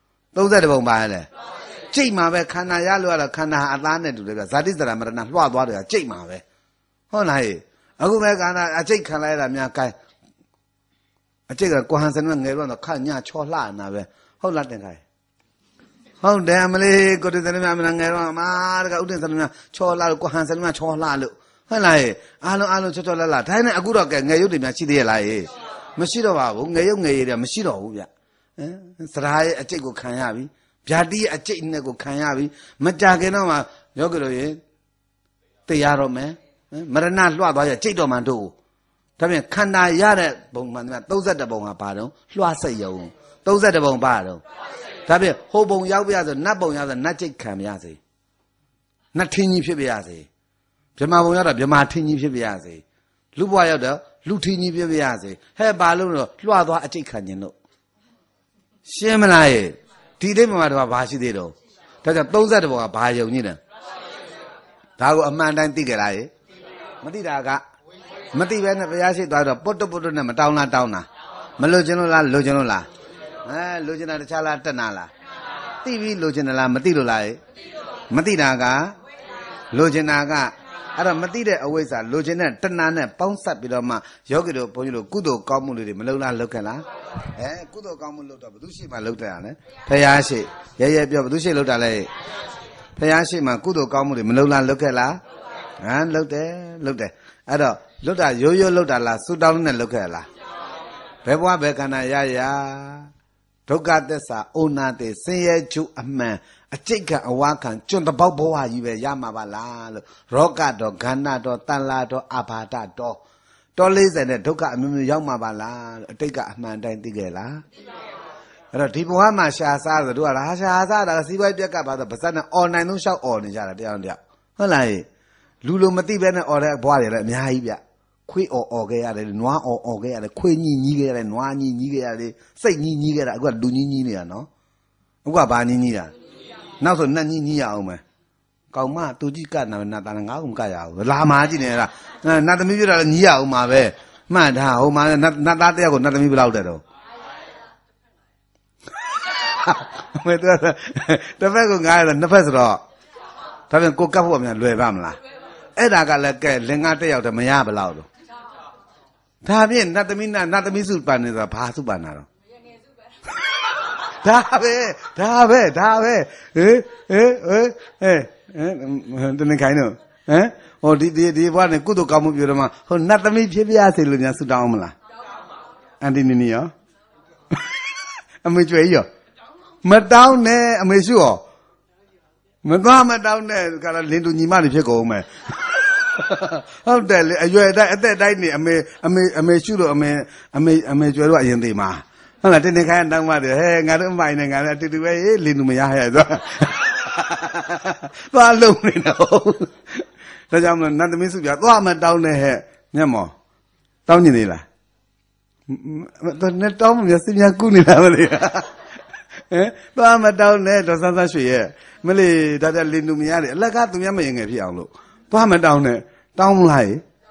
30ပုံပါလဲကြိတ်မှာပဲခန္ဓာရလို့ရတော့ခန္ဓာအသားနဲ့တူတယ်ဗျဇာတိစရမရဏလွှတ်သွားတယ်ကြိတ်မှာပဲဟုတ်လားအခုပဲခန္ဓာအကြိတ်ခံလိုက်ရတာများကိုင်းအကြိတ်ကကိုဟန်စနငယ်တော့ခညချောလှနာပဲဟုတ်လားတင်ခိုင်းဟုတ်တယ်မလေးကိုတစနမြမငယ်တော့မာတကဥဒ္ဒစနမြချောလှလို့ကိုဟန်စနမြချောလှလို့ဟုတ်လားအားလုံးချောချောလှလှဒါနဲ့အခုတော့ကဲငယ်ရုပ်တွေများရှိသေးရဲ့လားမရှိတော့ပါဘူးငယ်ရုပ်ငယ်ရည်တွေမရှိတော့ဘူးဗျစရာရဲ့အကြိတ်ကိုခံရပြီဗျာတိရဲ့အကြိတ်နဲ့ကိုခံရပြီမကြခင်တော့မှယောဂီတို့ရေတရားတော့မယ်မရဏလွှတ်သွားရကြိတ်တော်မှန်တို့ဒါပြန်ခန္ဓာရတဲ့ပုံမှန်31ပုံကပါတော့လွှတ်စိတ်ယုံ31ပုံပါတော့ဒါပြန်ဟိုပုံရောက်ပြဆိုနတ်ပုံရောက်ဆိုနတ်ကြိတ်ခံရစေနတ်ထင်းကြီးဖြစ်ပြရစေဗြဟ္မာပုံရောက်တော့ဗြဟ္မာထင်းကြီးဖြစ်ပြရစေလူဘဝရောက်တော့လူထင်းကြီးဖြစ်ပြရစေဟဲ့ဘာလို့တော့လွှတ်သွားအကြိတ်ခံခြင်းလို့ရှင်းမလားဒီတိတ်မှာတော့ဘာရှိသေးတော့ဒါကြောင့်31ပုံကဘာယုံညိတယ်ဒါကိုအမှန်တိုင်းသိကြလားမသိတာကမသိပဲနဲ့ဘုရားရှိသွားတော့ပုတ်တုနဲ့မတောင်းလားတောင်းတာမလို့ခြင်းလို့လားလို့ခြင်းလို့လားလို့ခြင်းတာတခြားလားတက်နာလားသိပြီလို့ခြင်းလားမသိလို့လားမသိတာကလို့ခြင်းတာကအဲ့တော့မသိတဲ့အဝိဇ္ဇာလိုချင်တဲ့တဏှာနဲ့ပေါင်းဆက်ပြီးတော့မှယောဂီတို့ဘုန်းကြီးတို့ကုသိုလ်ကောင်းမှုတွေမလုပ်လားလုပ်ခဲ့လားကုသိုလ်ကောင်းမှုလုပ်တော့ဘယ်သူရှိမှလုပ်တယ်ရလဲဖယားရှိရဲပြောဘယ်သူရှိလုပ်တာလဲဖယားရှိမှကုသိုလ်ကောင်းမှုတွေမလုပ်လားလုပ်ခဲ့လားလုပ်တယ်အဲ့တော့လွတ်တာရိုးလုပ်တာလားဆူတောင်းနဲ့လုပ်ခဲ့လားဘယ်ဘဝဘယ်ခန္ဓာရဒုက္ခသစ္စာအိုနာတေဆင်းရဲချုပ်အမှန်အကျိတ်ကအဝါခံကျွန်းတပေါက်ဘဝကြီးပဲရမှာပါလားလို့ရောဂတော်ခန္ဓာတော်တန်လာတော်အာဘာဒတော်တော်40နဲ့ဒုက္ခအမျိုးမျိုးရောက်မှာပါလားလို့အတိတ်ကအမှန်တိုင်းသိခဲ့လားအဲ့တော့ဒီဘဝမှာရှာစားဆိုတို့ကလားရှာစားတာစီးပွားပြက်ကပါဆိုပါဇက်နဲ့အွန်လိုင်းသုံးလျှောက်អော်နေကြတာတရားဟုတ်လားလူလိုမသိပဲနဲ့អော်တဲ့ဘဝတွေလည်းအများကြီးဗျခွေးអော်ခဲ့ရတယ်နွားអော်ခဲ့ရတယ်ခွေးညည်းခဲ့ရတယ်နွားညည်းခဲ့ရတယ်စိတ်ညည်းခဲ့တာအခုကလူညည်းနေတာနော်အခုကဘာညည်းတာနောက်ဆိုနတ်ညည်းရအောင်မယ်ကောင်မတူကြီးကနာနာတာငါ့ကိုမကရဘူးလာမာကြည့်နေတာနတ်သမီးပြတာလည်းညည်းရအောင်မှာပဲမှန်တာဟိုမှာနတ်သားတယောက်ကိုနတ်သမီးဘယ်လောက်တဲ့တော့မဲတော့တစ်ဖက်က900နှစ်ဖက်ဆိုတော့ဒါပြန်ကိုကပ်ဖို့အများလွယ်ပါမလားအဲ့ဒါကလည်းကဲလင်္ကာတက်ရောက်တယ်မရဘလောက်တော့ဒါဖြင့်နတ်သမီးစုပန်နေဆိုတာဘာစုပန်တာတော့ဒါပဲဟေးတနေ့ခိုင်းတော့ဟိုဒီဘွားနဲ့ကုသိုလ်ကောင်းမှုပြုတော့မှဟိုနတ်သမီးဖြစ်ပြစေလို့ညာဆုတောင်းမလားအန်တီနီနီရောအမေကျွေးရောမတောင်းနဲ့အမေစုရောမသွားမတောင်းနဲ့ကလင်းတူညီမတွေဖြစ်ကုန်မယ်ဟုတ်တယ်လေအရွယ်တိုင်းအသက်တိုင်းနေအမေရှုလို့အမေကျွဲတော့အရင်သေးမှာဟုတ်လားတင်းခိုင်းတောင်းပါတယ်ဟဲ့ငါတို့အမိုင်နဲ့ငါလည်းအတူတူပဲလင်းတူမရဟဲ့ဆိုသွားလုံးနေတော့ဒါကြောင့်မလို့နတ်သမီးစုပြသွားမတောင်းနဲ့ဟဲ့ညမောတောင်းနေသေးလားနဲ့တောင်းမစင်များကုနေလားမလေးဟမ်သွားမတောင်းနဲ့တော့ဆန်းဆန်းရွှေရဲ့မလေးဒါကြလင်းတူမရတယ်အလကားသူများမရင်ငယ်ဖြစ်အောင်လို့သွားမတောင်းနဲ့တောင်းမလား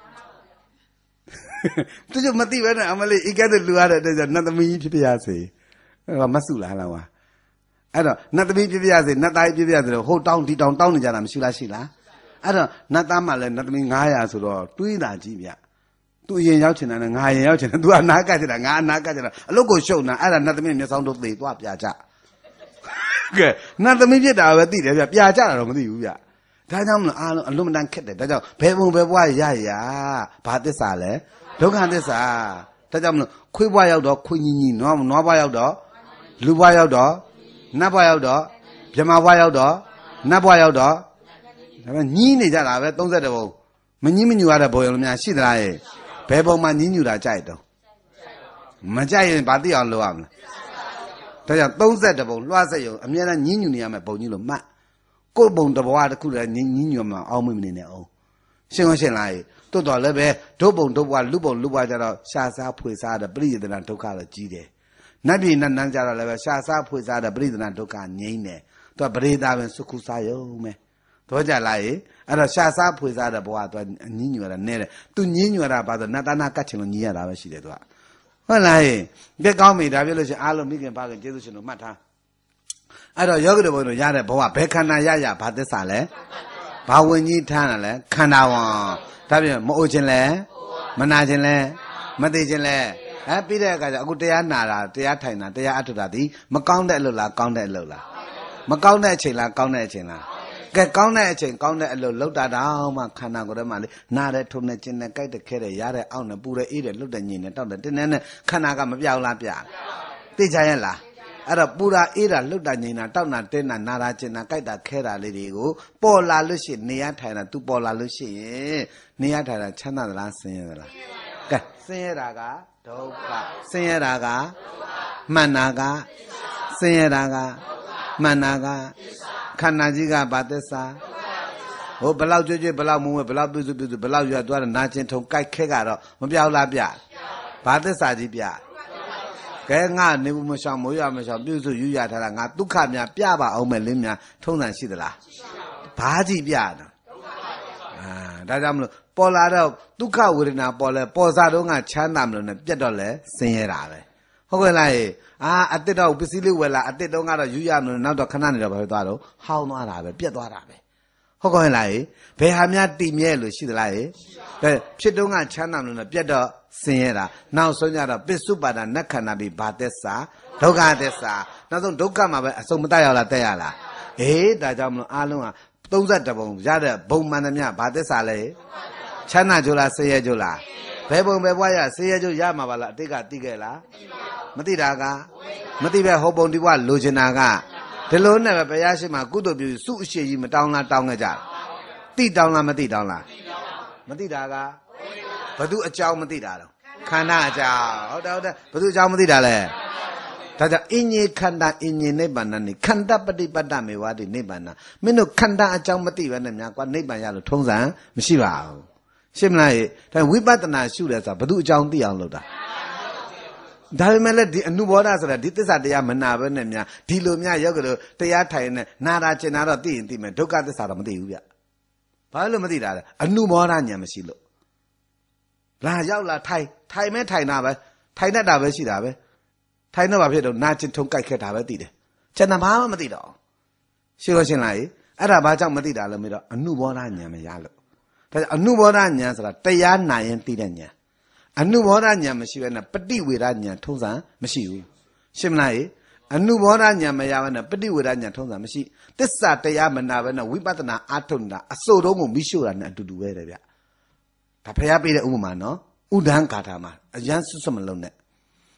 သူတို့မသိပဲနဲ့အမလေးဤကဲ့သို့လူရတဲ့အတွက်နတ်သမီးဖြစ်ပြရစေမဆုလားလားကွာအဲ့တော့နတ်သမီးဖြစ်ပြရစေနတ်သားဖြစ်ပြရစေဟိုတောင်းဒီတောင်းတောင်းနေကြတာမရှိလားရှိလားအဲ့တော့နတ်သားမှလည်းနတ်သမီး900ဆိုတော့တွေးတာကြီးဗျသူအရင်ရောက်ချင်တယ်ငါရင်ရောက်ချင်တယ် तू အနာကတ်ချင်တာငါအနာကတ်ချင်တာအလုတ်ကိုရှုပ်နေတာအဲ့ဒါနတ်သမီးမျက်စောင်းတို့သေသွားပြကြကဲနတ်သမီးဖြစ်တာပဲသိတယ်ဗျပြကြတာတော့မသိဘူးဗျဒါကြောင့်မလို့အားလုံးအလုံးမတန်ခက်တယ်ဒါကြောင့်ဘယ်ပုံဘယ်ဘွားရရဘာသစ္စာလဲဒုက္ခသစ္စာဒါကြောင့်မလို့ခွေးဘွားရောက်တော့ခွေးညီညီနွားဘွားရောက်တော့လူဘွားရောက်တော့နတ်ဘွားရောက်တော့ဗြဟ္မာဘွားရောက်တော့နတ်ဘွားရောက်တော့ဒါပေမဲ့ညီးနေကြတာပဲ32ဘုံမညီးမညူရတဲ့ဘုံရောများရှိသလားရဲ့ဘယ်ပုံမှညီးညူတာကြိုက်တော့မကြိုက်ရင်ဘာသိအောင်လုပ်ရမလဲဒါကြောင့်32ဘုံလွှတ်ဆက်ရုံအများနဲ့ညီးညူနေရမယ်ဘုံကြီးလို့မှတ်ကိုယ်ဘုံတဘွားတစ်ခုလည်းညီးညူမှာအောင်းမနေနဲ့အောင်ရှင်းရှင်းလားတိုးတော်လည်းပဲဒုဘုံဒုဘွားလူဘုံလူဘွားကြတော့ရှာစားဖွေစားတဲ့ပရိယတနာဒုက္ခတော့ကြီးတယ်နတ်ပြည်နတ်ကြတော့လည်းပဲရှာစားဖွေစားတဲ့ပရိယတနာဒုက္ခငြိမ့်တယ်သူကပရိဒါပဲစုခုစားရုံပဲတော့ကြလားအဲ့တော့ရှာစားဖွေစားတဲ့ဘဝသူညင်းညူရတာနဲတယ်သူညင်းညူရတာဘာလို့နတ်သားနာကတ်ချင်လို့ညင်းရတာပဲရှိတယ်သူကဟုတ်လားကဲကောင်းပြီဒါပြလို့ရှိရင်အားလုံးမိခင်ပါခင်ကျေးဇူးရှင်တို့မှတ်ထားအဲ့တော့ယောဂီတို့ဘုန်းတို့ရတဲ့ဘဝဘယ်ခန္ဓာရဘာသစ္စာလဲဘာဝင်ကြီးထားတာလဲခန္ဓာဝန်ဒါပြန်မအိုခြင်းလဲမနာခြင်းလဲမသိခြင်းလဲပြီးတဲ့အခါကျအခုတရားနာတာတရားထိုင်တာတရားအထုတာဒီမကောင်းတဲ့အလုပ်လားကောင်းတဲ့အလုပ်လားမကောင်းတဲ့အချိန်လားကောင်းတဲ့အချိန်လားကဲကောင်းတဲ့အချိန်ကောင်းတဲ့အလုပ်လုပ်တာတော့မှခန္ဓာကိုယ်ထဲမှာလေနားတဲ့ထုံနဲ့ကျင်နဲ့ကြိုက်တဲ့ခဲတဲ့ရတဲ့အောက်နဲ့ပူတဲ့အေးတဲ့လှုပ်တဲ့ညင်နဲ့တောက်တဲ့တင်းနဲ့ခန္ဓာကမပြောင်းလားပြသိကြရဲ့လားအဲ့တော့ပူတာအေးတာလှုပ်တာညင်တာတောက်တာတင်းတာနာတာကျင်တာကြိုက်တာခဲတာလေးတွေကိုပေါ်လာလို့ရှိရင်နေရထိုင်တာ तू ပေါ်လာလို့ရှိရင်နေရထိုင်တာချမ်းသာသလားဆင်းရဲသလားကဲဆင်းရဲတာကဒုက္ခဆင်းရဲတာကမှန်တာကဆင်းရဲတာကမှန်တာကခန္ဓာကြီးကဘာသစ္စာဟိုဘလောက်ကြွကြွဘလောက်မုံဝဲဘလောက်ပြုစုဘလောက်ရွာသွားတယ်နာကျင်ထုံကြိုက်ခဲကတော့မပြောက်လားပြဘာသစ္စာကြီးပြကဲငါနေဘူးမရှောင်မိုးရမရှောင်ပြုစုယူရထားတာငါဒုက္ခများပြပါအောင်မယ်လင်းများထုံးစံရှိသလားဘာကြီးပြတာဒါကြောင့်မလို့ပေါ်လာတော့ဒုက္ခဝေဒနာပေါ်လဲပေါ်စားတော့ငါချမ်းသာမလို့နဲ့ပြတ်တော့လဲဆင်းရဲတာပဲဟုတ်ကဲ့လားအတစ်တော့ပစ္စည်းလေးဝယ်လာအတစ်တော့ကတော့ယူရမလို့နောက်တော့ခဏနေတော့ပဲသွားတော့ဟောင်းသွားတာပဲပြတ်သွားတာပဲဟုတ်ကဲ့လားဘယ်ဟာများတည်မြဲလို့ရှိသလားကဲဖြစ်တော့ကချမ်းသာမလို့နဲ့ပြတ်တော့ဆင်းရဲတာနောက်ဆုံးကြတော့ပစ္စုပ္ပါဒနတ်ခန္ဓာပြီးဘာသစ္စာဒုက္ခသစ္စာနောက်ဆုံးဒုက္ခမှာပဲအစုံမတတ်ရလားတက်ရလားဒါကြောင့်မလို့အားလုံးက32ဘုံရတဲ့ဘုံမှန်သမျှဘာသစ္စာလဲချမ်းသာကြလားဆင်းရဲကြလားဘယ်ဘုံဘယ်ဘွားရဆင်းရဲကြရမှာပါလားအတိတ်ကသိခဲ့လားမသိတာကမသိပဲဟောပုံဒီဘွားလိုချင်တာကဒီလိုနဲ့ပဲဘုရားရှိခိုးကုသိုလ်ပြုစုအရှိကြီးမတောင်းလားတောင်းခဲ့ကြသိတောင်းလားမသိတောင်းလားမသိတာကဘသူအကြောင်းမသိတာတော့ခန္ဓာအကြောင်းဟုတ်တယ်ဘသူအကြောင်းမသိတာလဲဒါကြောင့်အင်းကြီးခန္ဓာအင်းကြီးနိဗ္ဗာန်နိခန္ဓပฏิပတ္တမေဝတိနိဗ္ဗာန်မင်းတို့ခန္ဓာအကြောင်းမသိပဲနဲ့များကွာနိဗ္ဗာန်ရလို့ထုံးစံမရှိပါဘူးရှင်းမလားဒါဝိပဿနာရှုတယ်ဆိုတာဘသူအကြောင်းသိအောင်လုပ်တာဒါပေမဲ့လည်းဒီအနုဘောဓဆိုတာဒီသစ္စာတရားမနာပဲနဲ့များဒီလိုများရောက်ကြလို့တရားထိုင်နေနာတာကျင်တာတော့သိရင်သိမယ်ဒုက္ခသစ္စာတော့မသိဘူးဗျဘာလို့မသိတာလဲအနုဘောဓဉာဏ်မရှိလို့လာရောက်လာထိုင်မဲထိုင်တာပဲထိုင်တတ်တာပဲရှိတာပဲထိုင်တော့ဘာဖြစ်တော့နာကျင်ထုံကြိုက်ခက်တာပဲသိတယ်ကျန်တာဘာမှမသိတော့ရှင်းလို့ရှင်းလားအဲ့ဒါဘာကြောင့်မသိတာလဲမေးတော့အနုဘောဓဉာဏ်မရလို့ဒါကြောင့်အနုဘောဓဉာဏ်ဆိုတာတရားနာရင်သိတဲ့ဉာဏ်အနုဘောဓဉာဏ်မရှိဘဲနဲ့ပฏิဝေဒဉာဏ်ထုံးစံမရှိဘူးရှင်းမလားအနုဘောဓဉာဏ်မရဘဲနဲ့ပฏิဝေဒဉာဏ်ထုံးစံမရှိသစ္စာတရားမနာဘဲနဲ့ဝိပဿနာအားထုတ်တာအစိုးတုံးကိုမိရှို့တာနဲ့အတူတူပဲတဲ့ဗျဒါဖျားပေးတဲ့ဥပမာနော်ဥဒ္ဒံကာထာမှာအရန်စွတ်မလုံးနဲ့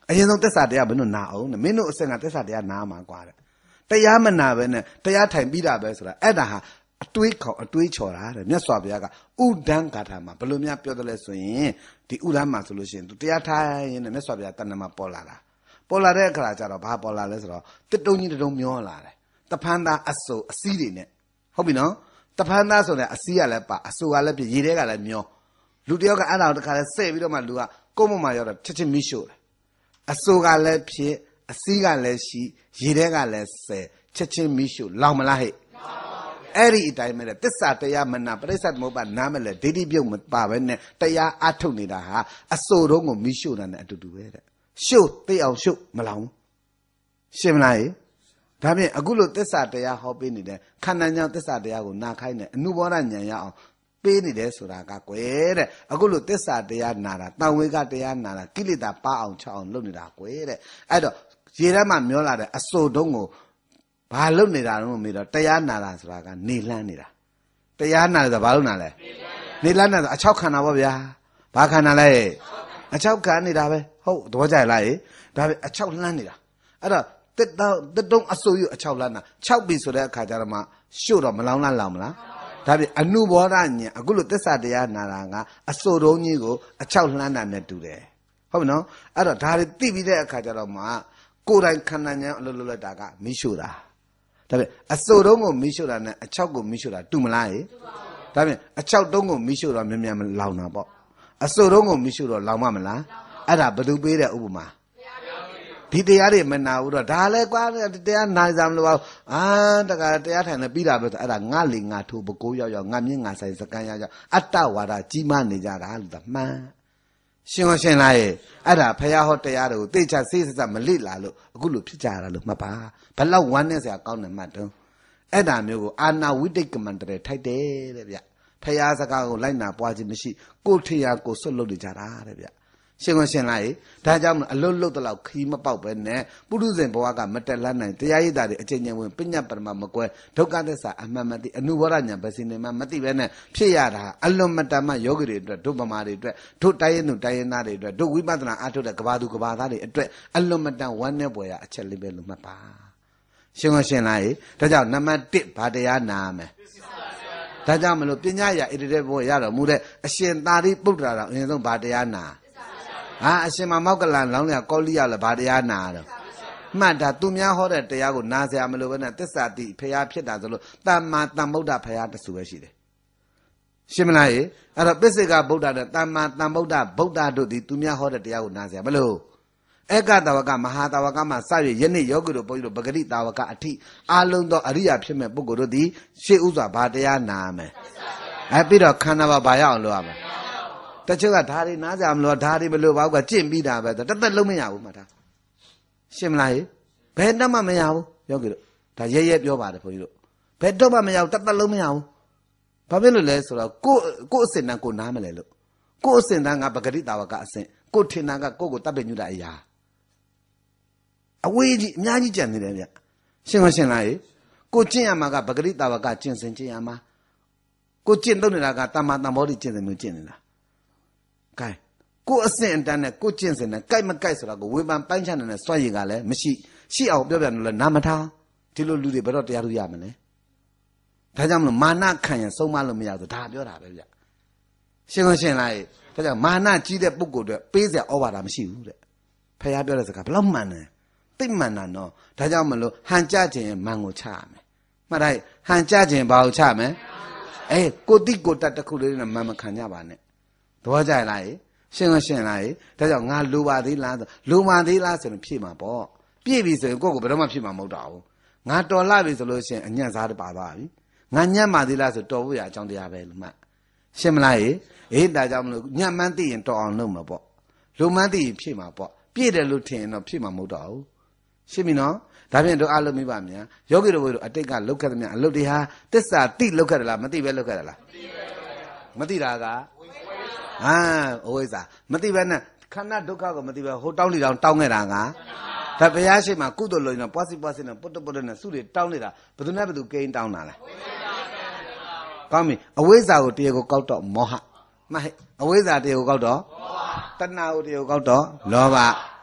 အရင်ဆုံးသစ္စာတရားဘယ်လိုနာအောင်မင်းတို့အစင်ကသစ္စာတရားနာမှာကွာတဲ့တရားမနာပဲနဲ့တရားထိုင်ပြီးတာပဲဆိုတာအဲ့ဒါဟာအတွေးခေါ်အတွေးချော်တာတဲ့မြတ်စွာဘုရားကဥဒန်းဂါထာမှာဘယ်လိုများပြောတယ်လဲဆိုရင်ဒီဥဒန်းမှာဆိုလို့ရှိရင်သူတရားထိုင်ရင်မြတ်စွာဘုရားတဏ္ဍမှာပေါ်လာတာပေါ်လာတဲ့အခါကျတော့ဘာပေါ်လာလဲဆိုတော့တစ်တုံးကြီးတစ်တုံးမျောလာတယ်တဖန်သားအဆိုအစည်းတွေနဲ့ဟုတ်ပြီနော်တဖန်သားဆိုတဲ့အစည်းကလည်းပါအဆိုကလည်းပြရေထဲကလည်းမျောလူတယောက်ကအဲ့ဒါကိုတခါလဲဆဲ့ပြီးတော့မှလူကကိုယ့်မမှာရောက်တော့ချက်ချင်းမိရှို့တယ်အဆိုကလည်းဖြစ်အစည်းကလည်းရှိရေထဲကလည်းဆဲချက်ချင်းမိရှို့လောင်မလားဟဲ့အဲ့ဒီအတိုင်းပဲသစ္စာတရားမနာပရိစ္ဆေသမုပ္ပါနားမလဲဒိဋ္ဌိပြုတ်မပါပဲနဲ့တရားအထုတ်နေတာဟာအဆိုတုံးကိုမိရှို့တာနဲ့အတူတူပဲတဲ့ရှို့သိအောင်ရှို့မလောင်ဘူးရှင်းမလားဒါဖြင့်အခုလိုသစ္စာတရားဟောပေးနေတဲ့ခန္ဓာညာသစ္စာတရားကိုနာခိုင်းတဲ့အနုဘောဓဉာဏ်ရအောင်ပေးနေတယ်ဆိုတာကကွယ်တဲ့အခုလိုသစ္စာတရားနာတာတန်ဝေကတရားနာတာကိလေသာပါအောင်ချအောင်လုပ်နေတာကွယ်တဲ့အဲ့တော့ရေထဲမှာမျောလာတဲ့အဆိုတုံးကိုဘာလုပ်နေတာလို့မေးတော့တရားနာတာဆိုတာကနေလှမ်းနေတာတရားနာတယ်ဆိုတာဘာလုပ်နာလဲနေလှမ်းနေတာအချောက်ခန္ဓာပေါ့ဗျာဘာခန္ဓာလဲအချောက်ခန္ဓာနေတာပဲဟုတ်သဘောကျလားဒါပဲအချောက်လှမ်းနေတာအဲ့တော့တစ်တုံးအစိုးရအချောက်လှမ်းတာ6ပြီဆိုတဲ့အခါကျတော့မှရှို့တော့မလောင်လားလောင်မလားဒါပြင်အနုဘောဓဉာဏ်အခုလိုသစ္စာတရားနာတာကအစိုးတုံးကြီးကိုအချောက်လှမ်းတာနဲ့တူတယ်ဟုတ်ပြီနော်အဲ့တော့ဒါတွေသိပြီးတဲ့အခါကျတော့မှကိုယ်တိုင်ခန္ဓာဉာဏ်အလုပ်လုပ်လိုက်တာကမိရှို့တာဒါပြင်အစိုးတုံးကိုမိရှို့တာနဲ့အချောက်ကိုမိရှို့တာတူမလားဒါပြင်အချောက်တုံးကိုမိရှို့တော့မြန်မြန်လောင်တာပေါ့အစိုးတုံးကိုမိရှို့တော့လောင်မမလားအဲ့ဒါဘယ်သူပေးတဲ့ဥပမာဒီတရားတွေမနာဘူးတော့ဒါလဲကွာတရားနိုင်စားမလို့ပါတကတရားထိုင်လဲပြီးတာပဲဆိုအဲ့ဒါငါလေငါထိုးပကိုးရောက်ငါမြင့်ငါဆိုင်စကန်ရောက်အတ္တဝါဒကြီးမားနေကြတာလို့ဒါမှန်ရှင်းရှင်းလားအဲ့ဒါဖရာဟောတရားတွေကိုသိချစေးစမလိလာလို့အခုလိုဖြစ်ကြတာလို့မှတ်ပါဘလောက်ဝမ်းနဲ့စရာကောင်းတယ်မှတ်တော့အဲ့ဒါမျိုးကိုအာနာဝိတိတ်ကမန္တရေထိုက်တယ်တဲ့ဗျဖရာစကားကိုလိုက်နာပွားခြင်းမရှိကိုထရာကိုဆွတ်လုပ်နေကြတာတဲ့ဗျရှင်းရှင်းလားဒါကြောင့်အလွတ်လွတ်တလောက်ခီးမပေါက်ပဲနဲ့ပုရုဇဉ်ဘဝကမတက်လန်းနိုင်တရားရည်တာတွေအကျဉ်းချင်းဝင်ပညာပရမမကွဲဒုက္ခသစ္စာအမှန်မသိအနုဘောဓဉာဏ်ပဲစင်းနေမှမသိပဲနဲ့ဖြစ်ရတာအလွန်မတန်မှယောဂီတွေအတွက်ဒုဗမာတွေအတွက်ဒုတိုင်းရင်သူတိုင်းရင်သားတွေအတွက်ဒုဝိပဿနာအားထုတ်တဲ့ကဘာသူကဘာသားတွေအတွက်အလွန်မတန်ဝမ်းနဲ့ပွေရအချက်လေးပဲလို့မှတ်ပါရှင်းရှင်းလားဒါကြောင့်နံပါတ်1ဘာတရားနာမယ်ဒါကြောင့်မလို့ပညာရဣတိတဲ့ဘဝရတော်မူတဲ့အရှင်သာရိပုတ္တရာတော်အရင်ဆုံးဘာတရားနာအရှင်မောက္ကလန်လောင်းလျာကောလိရလည်းဗာတရားနာတော့မှတ်တာသူများဟောတဲ့တရားကိုနာစရာမလိုဘဲနဲ့သစ္စာတိဖရာဖြစ်တာဆိုလို့တမ္မာတမ္ဗုဒ္ဓဖရာတဆူပဲရှိတယ်ရှင်းမလားအဲ့တော့ပစ္စေကဗုဒ္ဓနဲ့တမ္မာတမ္ဗုဒ္ဓဗုဒ္ဓတို့ဒီသူများဟောတဲ့တရားကိုနာစရာမလိုဧကတဝကမဟာတဝကမှာစရယနေ့ယောဂီတို့ဘုန်းကြီးတို့ပဂတိတဝကအထိအာလုံးသောအရိယာဖြစ်မဲ့ပုဂ္ဂိုလ်တို့သည်ရှေ့ဥစွာဗာတရားနာမယ်ပြီးတော့ခန္ဓာဘာရအောင်လုပ်ရမယ်တချို့ကဓာရီနားကြမလို့ဓာရီမလို့ဘာကကြင့်ပြီးတာပဲတသက်လုံးမရဘူးမှတ်ထားရှင်းမလားဘယ်တော့မှမရဘူးယောဂီတို့ဒါရဲပြောပါတယ်ဘုန်းကြီးတို့ဘယ်တော့မှမရဘူးတသက်လုံးမရဘူးဘာဖြစ်လို့လဲဆိုတော့ကိုအစင်တန်းကိုနားမလဲလို့ကိုအစင်တန်းကပဂတိတာဝကအစင်ကိုထင်တာကကိုကိုတပ်ပညုတအရာအဝေးကြီးအများကြီးကြံနေတယ်ဗျရှင်းရှင်းလားကိုကျင့်ရမှာကပဂတိတာဝကကျင့်စဉ်ကျင့်ရမှာကိုကျင့်တော့နေတာကတမ္မာတမ္မောတိကျင့်စဉ်မျိုးကျင့်နေတာကဲကိုအစင်အတန်းနဲ့ကိုကျင့်စဉ်နဲ့ကြိုက်မကြိုက်ဆိုတာကိုဝေဖန်ပိုင်းခြားနေတဲ့စွန့်ရည်ကလည်းမရှိရှိအောင်ပြောပြလို့လည်းနာမထားဒီလိုလူတွေဘယ်တော့တရားလို့ရမလဲဒါကြောင့်မလို့မာနခံရင်ဆုံးမလို့မရဘူးဒါပြောတာပဲဗျရှင်းရှင်းလားဒါကြောင့်မာနကြီးတဲ့ပုဂ္ဂိုလ်တွေပေးစရာဩဝါဒမရှိဘူးတဲ့ဖခင်ပြောတဲ့စကားဘယ်လောက်မှန်တယ်သိမှန်တာနော်ဒါကြောင့်မလို့ဟန်ကြခြင်းမန်ကိုချရမယ်မှတ်လိုက်ဟန်ကြခြင်းဘာကိုချမယ်ကိုတိကိုတတ်တစ်ခုလေးနဲ့မန်မခံကြပါနဲ့သဘောကျလားရှင်းရှင်းလားဒါကြောင့်ငါလိုပါသေးလားလိုပါသေးလားဆိုရင်ဖြည့်မှာပေါ့ပြည့်ပြီဆိုရင်ကိုယ့်ကိုဘယ်တော့မှဖြည့်မှာမဟုတ်တော့ဘူးငါတော်လာပြီဆိုလို့ရှိရင်အညံ့စားတပါသွားပြီငါညံ့ပါသေးလားဆိုတော်ဖို့ရအကြောင်းတရားပဲလို့မှတ်ရှင်းမလားဒါကြောင့်မလို့ညံ့မှန်းသိရင်တော်အောင်လုပ်မှာပေါ့လိုမှန်းသိရင်ဖြည့်မှာပေါ့ပြည့်တယ်လို့ထင်ရင်တော့ဖြည့်မှာမဟုတ်တော့ဘူးရှင်းပြီနော်ဒါဖြင့်တို့အားလုံးမိပါများယောဂီတို့ဘုရားအတိတ်ကလောက်ခဲ့သမျှအလုပ်တွေဟာသစ္စာတိလောက်ခဲ့တယ်လားမသိပဲလောက်ခဲ့တယ်လားမသိတာကအဝိဇ္ဇာမသိပဲနဲ့ခန္ဓာဒုက္ခကိုမသိပဲဟိုတောင်းနေတောင်းခဲ့တာကဒါဘုရားရှိခိုးမှာကုသိုလ်လို့ရင်ပွားစီနဲ့ပုတ်တနဲ့စုတွေတောင်းနေတာဘယ်သူနဲ့ဘယ်သူကိန်းတောင်းတာလဲကောင်းပြီအဝိဇ္ဇာကိုတရားကိုကောက်တော့မောဟမှတ်အဝိဇ္ဇာတရားကိုကောက်တော့တဏှာကိုတရားကိုကောက်တော့လောဘ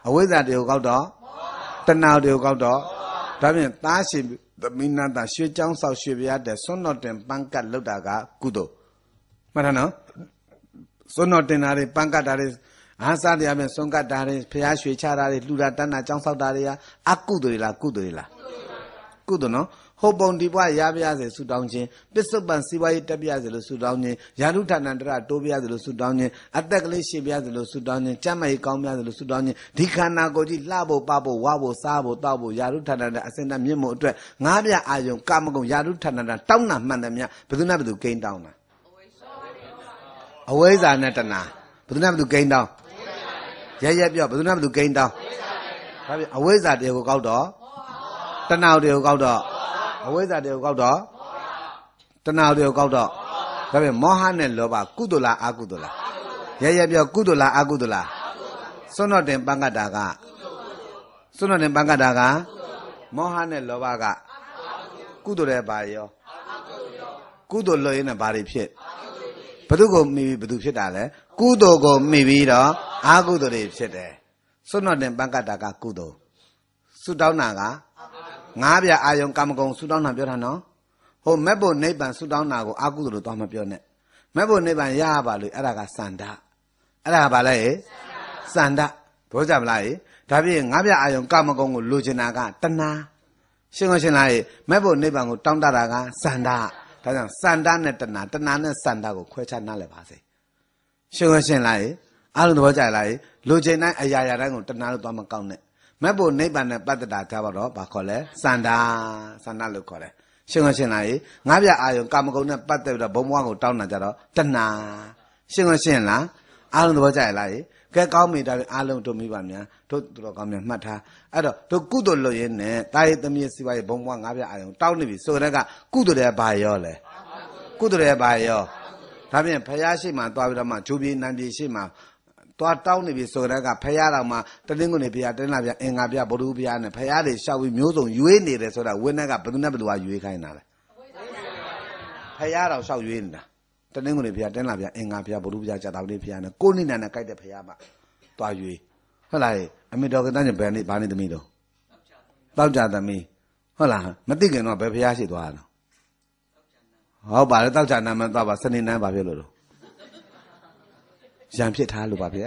အဝိဇ္ဇာတေကိုကောက်တော့တဏှာတေကိုကောက်တော့ဒါဖြင့်သားရှိသမီးနာတာရွှေကျောင်းဆောက်ရွှေပြားတဲ့စွန်းတော်တင်ပန်းကတ်လောက်တာကကုသိုလ်မှတ်ထားနော်စွန်းတော်တင်တာတွေပန်းကတ်တာတွေအားစားတရားဖြင့်စွန့်ကတ်တာတွေဖျားရွှေချတာတွေလှူတာတန်းတာကျောင်းဆောက်တာတွေအကုသိုလ်တွေလားကုသိုလ်တွေလားကုသိုလ်နော်ဟုတ်ပုံဒီဘွားရပြစေဆူတောင်းခြင်းပစ္စုပန်စီဝါရေးတက်ပြစေလို့ဆူတောင်းခြင်းယာရုဌာဏတရတိုးပြစေလို့ဆူတောင်းခြင်းအသက်ကလေးရှည်ပြစေလို့ဆူတောင်းခြင်းကျမ်းမာရေးကောင်းပြစေလို့ဆူတောင်းခြင်းဒီခန္ဓာကိုယ်ကြီးလှဖို့ပဖို့ဝါဖို့စားဖို့တောက်ဖို့ယာရုဌာဏတအစင်တမြင့်မို့အတွက်ငါးပြအာယုံကာမဂုဏ်ယာရုဌာဏတတောင်းတာမှန်တယ်မြတ်ဘယ်သူနဲ့ဘယ်သူဂိမ်းတောင်းတာအဝိဇ္ဇာနဲ့တဏှာဘယ်သူနဲ့ဘယ်သူဂိမ်းတောင်းရဲပြောဘယ်သူနဲ့ဘယ်သူဂိမ်းတောင်းဒါပြအဝိဇ္ဇာတွေကိုကောက်တော့တဏှာတွေကိုကောက်တော့အဝိဇ္ဇာတွေကိုကောက်တော့တဏှာတွေကိုကောက်တော့ဒါပြန်မောဟနဲ့လောဘကုသိုလ်လားအကုသိုလ်လားရဲပြောကုသိုလ်လားအကုသိုလ်လားစွန်းတော်တင်ပန်းကတ်တာကစွန်းတော်တင်ပန်းကတ်တာကမောဟနဲ့လောဘကကုသိုလ်ရဲ့ဘာရောကုသိုလ်လို့ရင်ဘာတွေဖြစ်ဘု து ကိုမိပြီးဘု து ဖြစ်တာလဲကုသိုလ်ကိုမိပြီးတော့အကုသိုလ်တွေဖြစ်တယ်စွန်းတော်တင်ပန်းကတ်တာကကုသိုလ်ဆုတောင်းတာကငါးပြအာယုံကာမဂုဏ်ဆုတောင်းတာပြောတာနော်ဟိုမက်ဖို့နိဗ္ဗာန်ဆုတောင်းတာကိုအကုသိုလ်လို့တော့မပြောနဲ့မက်ဖို့နိဗ္ဗာန်ရရပါလို့အဲ့ဒါကစန္ဒအဲ့ဒါကဘာလဲစန္ဒဘောကြမလားဒါဖြင့်ငါးပြအာယုံကာမဂုဏ်ကိုလိုချင်တာကတဏှာရှင်းရှင်းလားမက်ဖို့နိဗ္ဗာန်ကိုတောင်းတတာကစန္ဒဒါကြောင့်စန္ဒနဲ့တဏှာနဲ့စန္ဒကိုခွဲခြားနားလည်ပါစေရှင်းရှင်းလားအားလုံးသဘောကျလားလိုချင်တိုင်းအရာရာတိုင်းကိုတဏှာလို့သွားမကောက်နဲ့မက်ဖို့နိဗ္ဗာန်နဲ့ပတ်သက်တာကြတော့ဘာခေါ်လဲစန္ဒလို့ခေါ်တယ်ရှင်းရှင်းလားငါးပြအာယုံကာမဂုဏ်နဲ့ပတ်သက်ပြီးတော့ဘုံဘဝကိုတောင်းတာကြတော့တဏှာရှင်းလားအားလုံးသဘောကျလားကဲကောင်းပြီဒါပြန်အားလုံးတို့မိပါများတို့တော်ကောင်းများမှတ်ထားအဲ့တော့တို့ကုသိုလ်လုပ်ရင်းနဲ့တာရသမီးစီပါရေးဘုံဘဝငါးပြအာယုံတောင်းနေပြီဆိုတဲ့ကကုသိုလ်ရဲ့ဘာရောလဲကုသိုလ်ရဲ့ဘာရောဒါပြန်ဖယားရှိမှသွားပြီးတော့မှဂျိုးပြေနန်းပြေရှိမှသွားတောင်းနေပြီဆိုတဲ့ကဖယားတော်မှာတလင်းကုန်နေဖယားတင်းလာပြအင်္ဂါပြဗုဒ္ဓဘုရားနဲ့ဖယားတွေရှောက်ပြီးမျိုးစုံရွေးနေတယ်ဆိုတာဝင်းနဲ့ကဘယ်သူနဲ့ဘယ်သူကရွေးခိုင်းတာလဲဖယားတော်ရှောက်ရွေးနေတာတလင်းကုန်နေဖယားတင်းလာပြအင်္ဂါပြဗုဒ္ဓဘုရားကြာတာဝိဖယားနဲ့ကိုနိနန်နဲ့ကြိုက်တဲ့ဖယားမှသွားရွေးဟုတ်လားအမေတော်ကတန်းကျဘယ်နေ့ဘာနေသမီးတော့တောက်ကြသမီးဟုတ်လားမသိခင်တော့ဘယ်ဖယားရှိသွားတာဟုတ်ပါလေတောက်ကြနာမသွားပါစနေနန်းဘာဖြစ်လို့ရံဖြစ်ထားလို့ပါဗျာ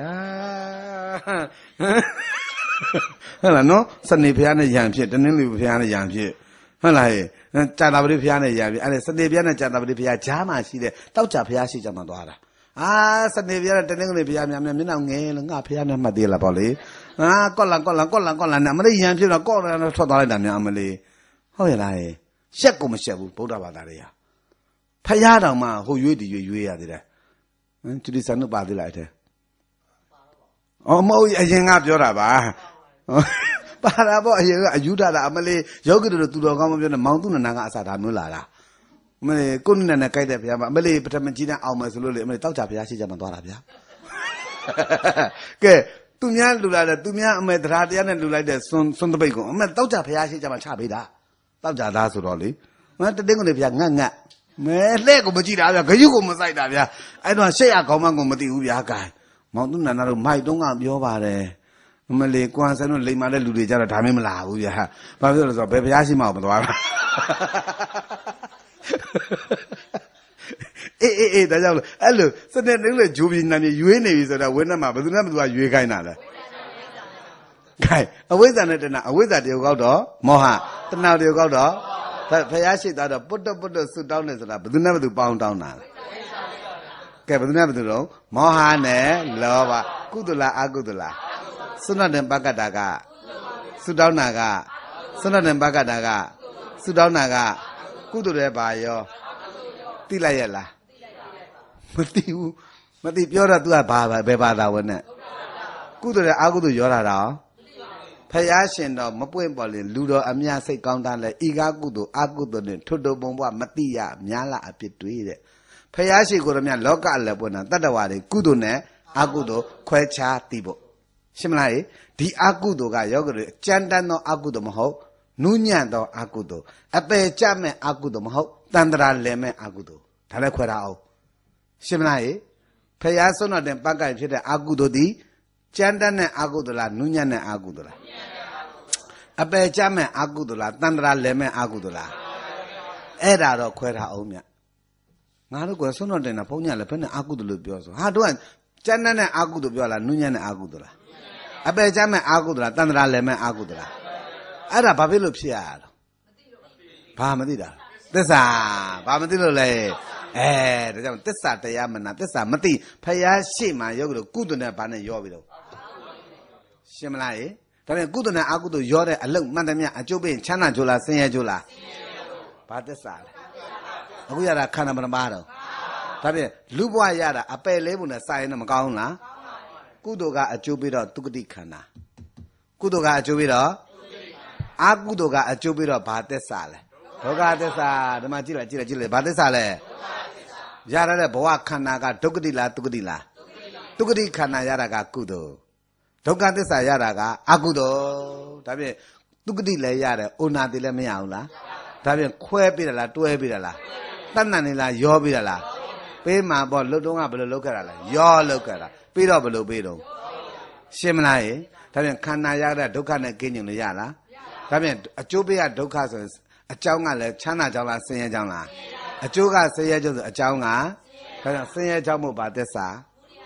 ဟုတ်လားနော်စနေဖျားနဲ့ရံဖြစ်တနင်္လာဖျားနဲ့ရံဖြစ်ဟုတ်လားကြာတာပတိဖျားနဲ့ရံဖြစ်အဲ့ဒါစနေဖျားနဲ့ကြာတာပတိဖျားဂျားမှရှိတဲ့တောက်ကြဖျားရှိကြမှာသွားတာစနေဖျားနဲ့တနင်္လာဖျားများမျက်နှာငယ်လို့ငါဖျားနဲ့မှတ်သေးလားပေါ့လေကော့လန်နဲ့မလေးရံဖြစ်တော့ကော့လန်နဲ့ထွက်သွားလိုက်တာများမလေးဟုတ်ရဲ့လားရှက်ကိုမရှက်ဘူးဗုဒ္ဓဘာသာတွေကဖျားတော်မှဟိုရွေးတည်ရွေးရသေးတယ်သူဒီစံတို့ပါသေးလားတဲ့အော်မဟုတ်အရင်ကပြောတာပါပါတာပေါ့အရင်ကအယူထတာအမလေးယောဂီတို့သူတော်ကောင်းမပြောနဲ့မောင်သူနနာကအစာဒါမျိုးလာတာအမလေးကိုနနဲ့ကြိုက်တဲ့ဘုရားမအမလေးပထမကြီးနဲ့အောင်မယ်ဆိုလို့လေအမလေးတောက်ကြဘုရားရှိကြမှာသွားတာဗျာကဲသူများလူလာတဲ့သူများအမေတရားတရားနဲ့လူလိုက်တဲ့စွန်းတပိတ်ကိုအမေတောက်ကြဘုရားရှိကြမှာချပေးတာတောက်ကြသားဆိုတော့လေငါတတင်းကုန်လေဘုရားငတ်မဲလှဲ့ကိုမကြည့်တာဗျာဂယုကိုမစိုက်တာဗျာအဲ့တော့ရှက်ရခေါင်းမကိုမသိဘူးဗျာကဲမောင်သူနန္ဒတို့မိုက်တုံးကပြောပါတယ်မလေးကွမ်ဆန်တို့လိမ်မာတဲ့လူတွေကြတော့ဒါမှမလာဘူးဗျာဘာဖြစ်လို့ဆိုတော့ဘယ်ဘုရားရှိမှမသွားတာအေးဒါကြောင့်အဲ့လိုစနေနေ့လေဂျိုးပြင်းနာမြေရွေးနေပြီဆိုတော့ဝင်းနဲ့မှာဘယ်သူနဲ့ဘယ်သူကရွေးခိုင်းတာလဲခိုင်းအဝိဇ္ဇာနဲ့တဏှာအဝိဇ္ဇာတယောက်ကောက်တော့မောဟတဏှာတယောက်ကောက်တော့ဖယားရှိသွားတော့ပုတ္တဆုတောင်းနေဆိုတာဘယ်သူနဲ့ဘယ်သူပေါင်းတောင်းတာလဲကဲဘယ်သူနဲ့ဘယ်သူတော့မောဟနဲ့လောဘကုသလအကုသလစွဏတံပကတ္တာကဆုတောင်းတာကစွဏတံပကတ္တာကဆုတောင်းတာကကုသရဲ့ဘာရောသိလိုက်ရဲ့လားမသိဘူးမသိပြောတော့ तू ကဘာဘယ်ဘာသာဝင်နဲ့ကုသရဲ့အကုသရောတာတော့ဖယားရှင်တော်မပွင့်ပေါ်လေလူတော်အများစိတ်ကောင်းတာလဲဤကားကုသိုလ်အကုသိုလ်နဲ့ထွတ်တော်ပုံဘဝမတိရများလာအဖြစ်တွေးတဲ့ဖယားရှိကိုရမြလောကအလည်းပွင့်တာတတ္တဝါတွေကုသိုလ်နဲ့အကုသိုလ်ခွဲခြားသိဖို့ရှင်းမလားဒီအကုသိုလ်ကယောဂတွေကြမ်းတမ်းသောအကုသိုလ်မဟုတ်နူးညံ့သောအကုသိုလ်အပေကြမဲ့အကုသိုလ်မဟုတ်တန်တရာလည်မဲ့အကုသိုလ်ဒါလည်းခွဲထားအောင်ရှင်းမလားဖယားဆုံးတော်တဲ့ပက္ကိုင်ဖြစ်တဲ့အကုသိုလ်သည် Candane agudula, nunyane agudula. Ape chame agudula, tandra leme agudula. Era ro kwera omya. Ngaro ko sono dena ponya le pene agudulu bioso. Ha do candane agudu biola, nunyane agudula. Ape chame agudula, tandra leme agudula. Era babilo pia. Pamadida. Tessa, pamadilo le. Tessa te yamana, tessa mati, paya shima yogo, kudune pane yobilo. Shimlai, Tame Kuduna Agudu Yore, a look, Madamia, a Jobi, Chana Jula, Senya Jula. Patessa. We are a Canabaro. Tabe, Lubwa Yara, a pay label a sign of Gauna. Kudoga a Jubilo, Tukudikana. Kudoga a Jubilo. Agudoga a Jubilo, Patessale. Toga desa, the Majilla, Patessale. Yara Boa Kanaga, Tukudila, Tukudila. Tukudikana Yaraga Kudo. Toga desa Yaraga, Agudo. Tabe, Tukudile Yara, Una de la Miaula. Tabe, Quebilla, Tuebilla. Tananila, Yobilla. Pema, but Lodonga, but Locala, your locala. Pido below Bido. Shimlai, Tabe, Kanayara, Dokana King Yara. Tabe, a Jubia Docasas, a Changa, Chana Jala, Senya Jala. A Juga Sayajo, a Changa. Senya Jamu Badesa.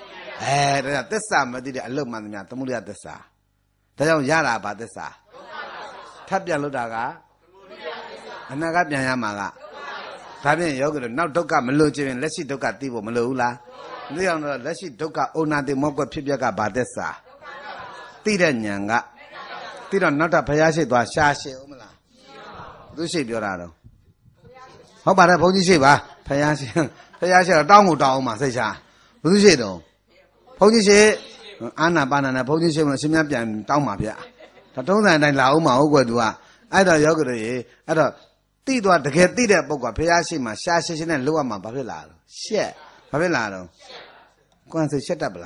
Tessa, Madida, Lumania, Tamuria Dessa. Tayo Yara Badesa. Tabia Ludaga. Anagabian Yamaga. Tabian Yoga, now Doka Meluji, let's see Doka Tivo Melula. Leon, let's see Doka Ona de Mogo Pibiaga Badesa. Tida Nyanga. Tida not a Payashi to a Shashi Umla. Do shape your arrow. How about a Podishi? Payashi, Damu Dauma, Seja. Do you know? Podishi, Anna Banana, Podishi, Simian, Daumapia. Tatona and Lauma, Ogua, either Yoga, either Tido at the Ketida Boga, Payashima, Shashi and Luama, Pavila. Share, Pavilaro. Go and say, shut up.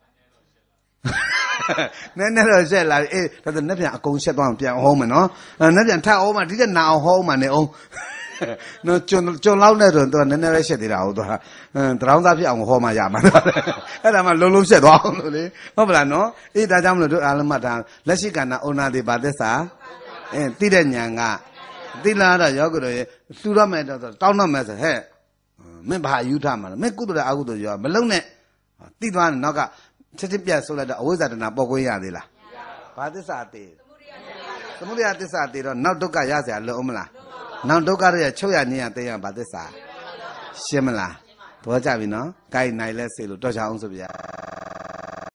Never said like that the Nepian go shut down home and all. Nepian tell home, I didn't now home and oh. No, John Lauder, never said it out. Drowned up young home, I am. And I'm a Lulu said, oh, no, it doesn't do Alamata. Let's see, can Ona de Badesa and Tidanyanga. Dilada Yogo, Suramet, Townament, hey. Member you time, make good out of your balloon. Tidwan Naga. Chipia so that always at an Abogoya de la. Padesati. Samuria desati, no Doka Yaza, Lomla. Now Doka Choya near Tea Badesa. Shemala. Pojavino, Kai Nile Selu, Tosha Onsubia.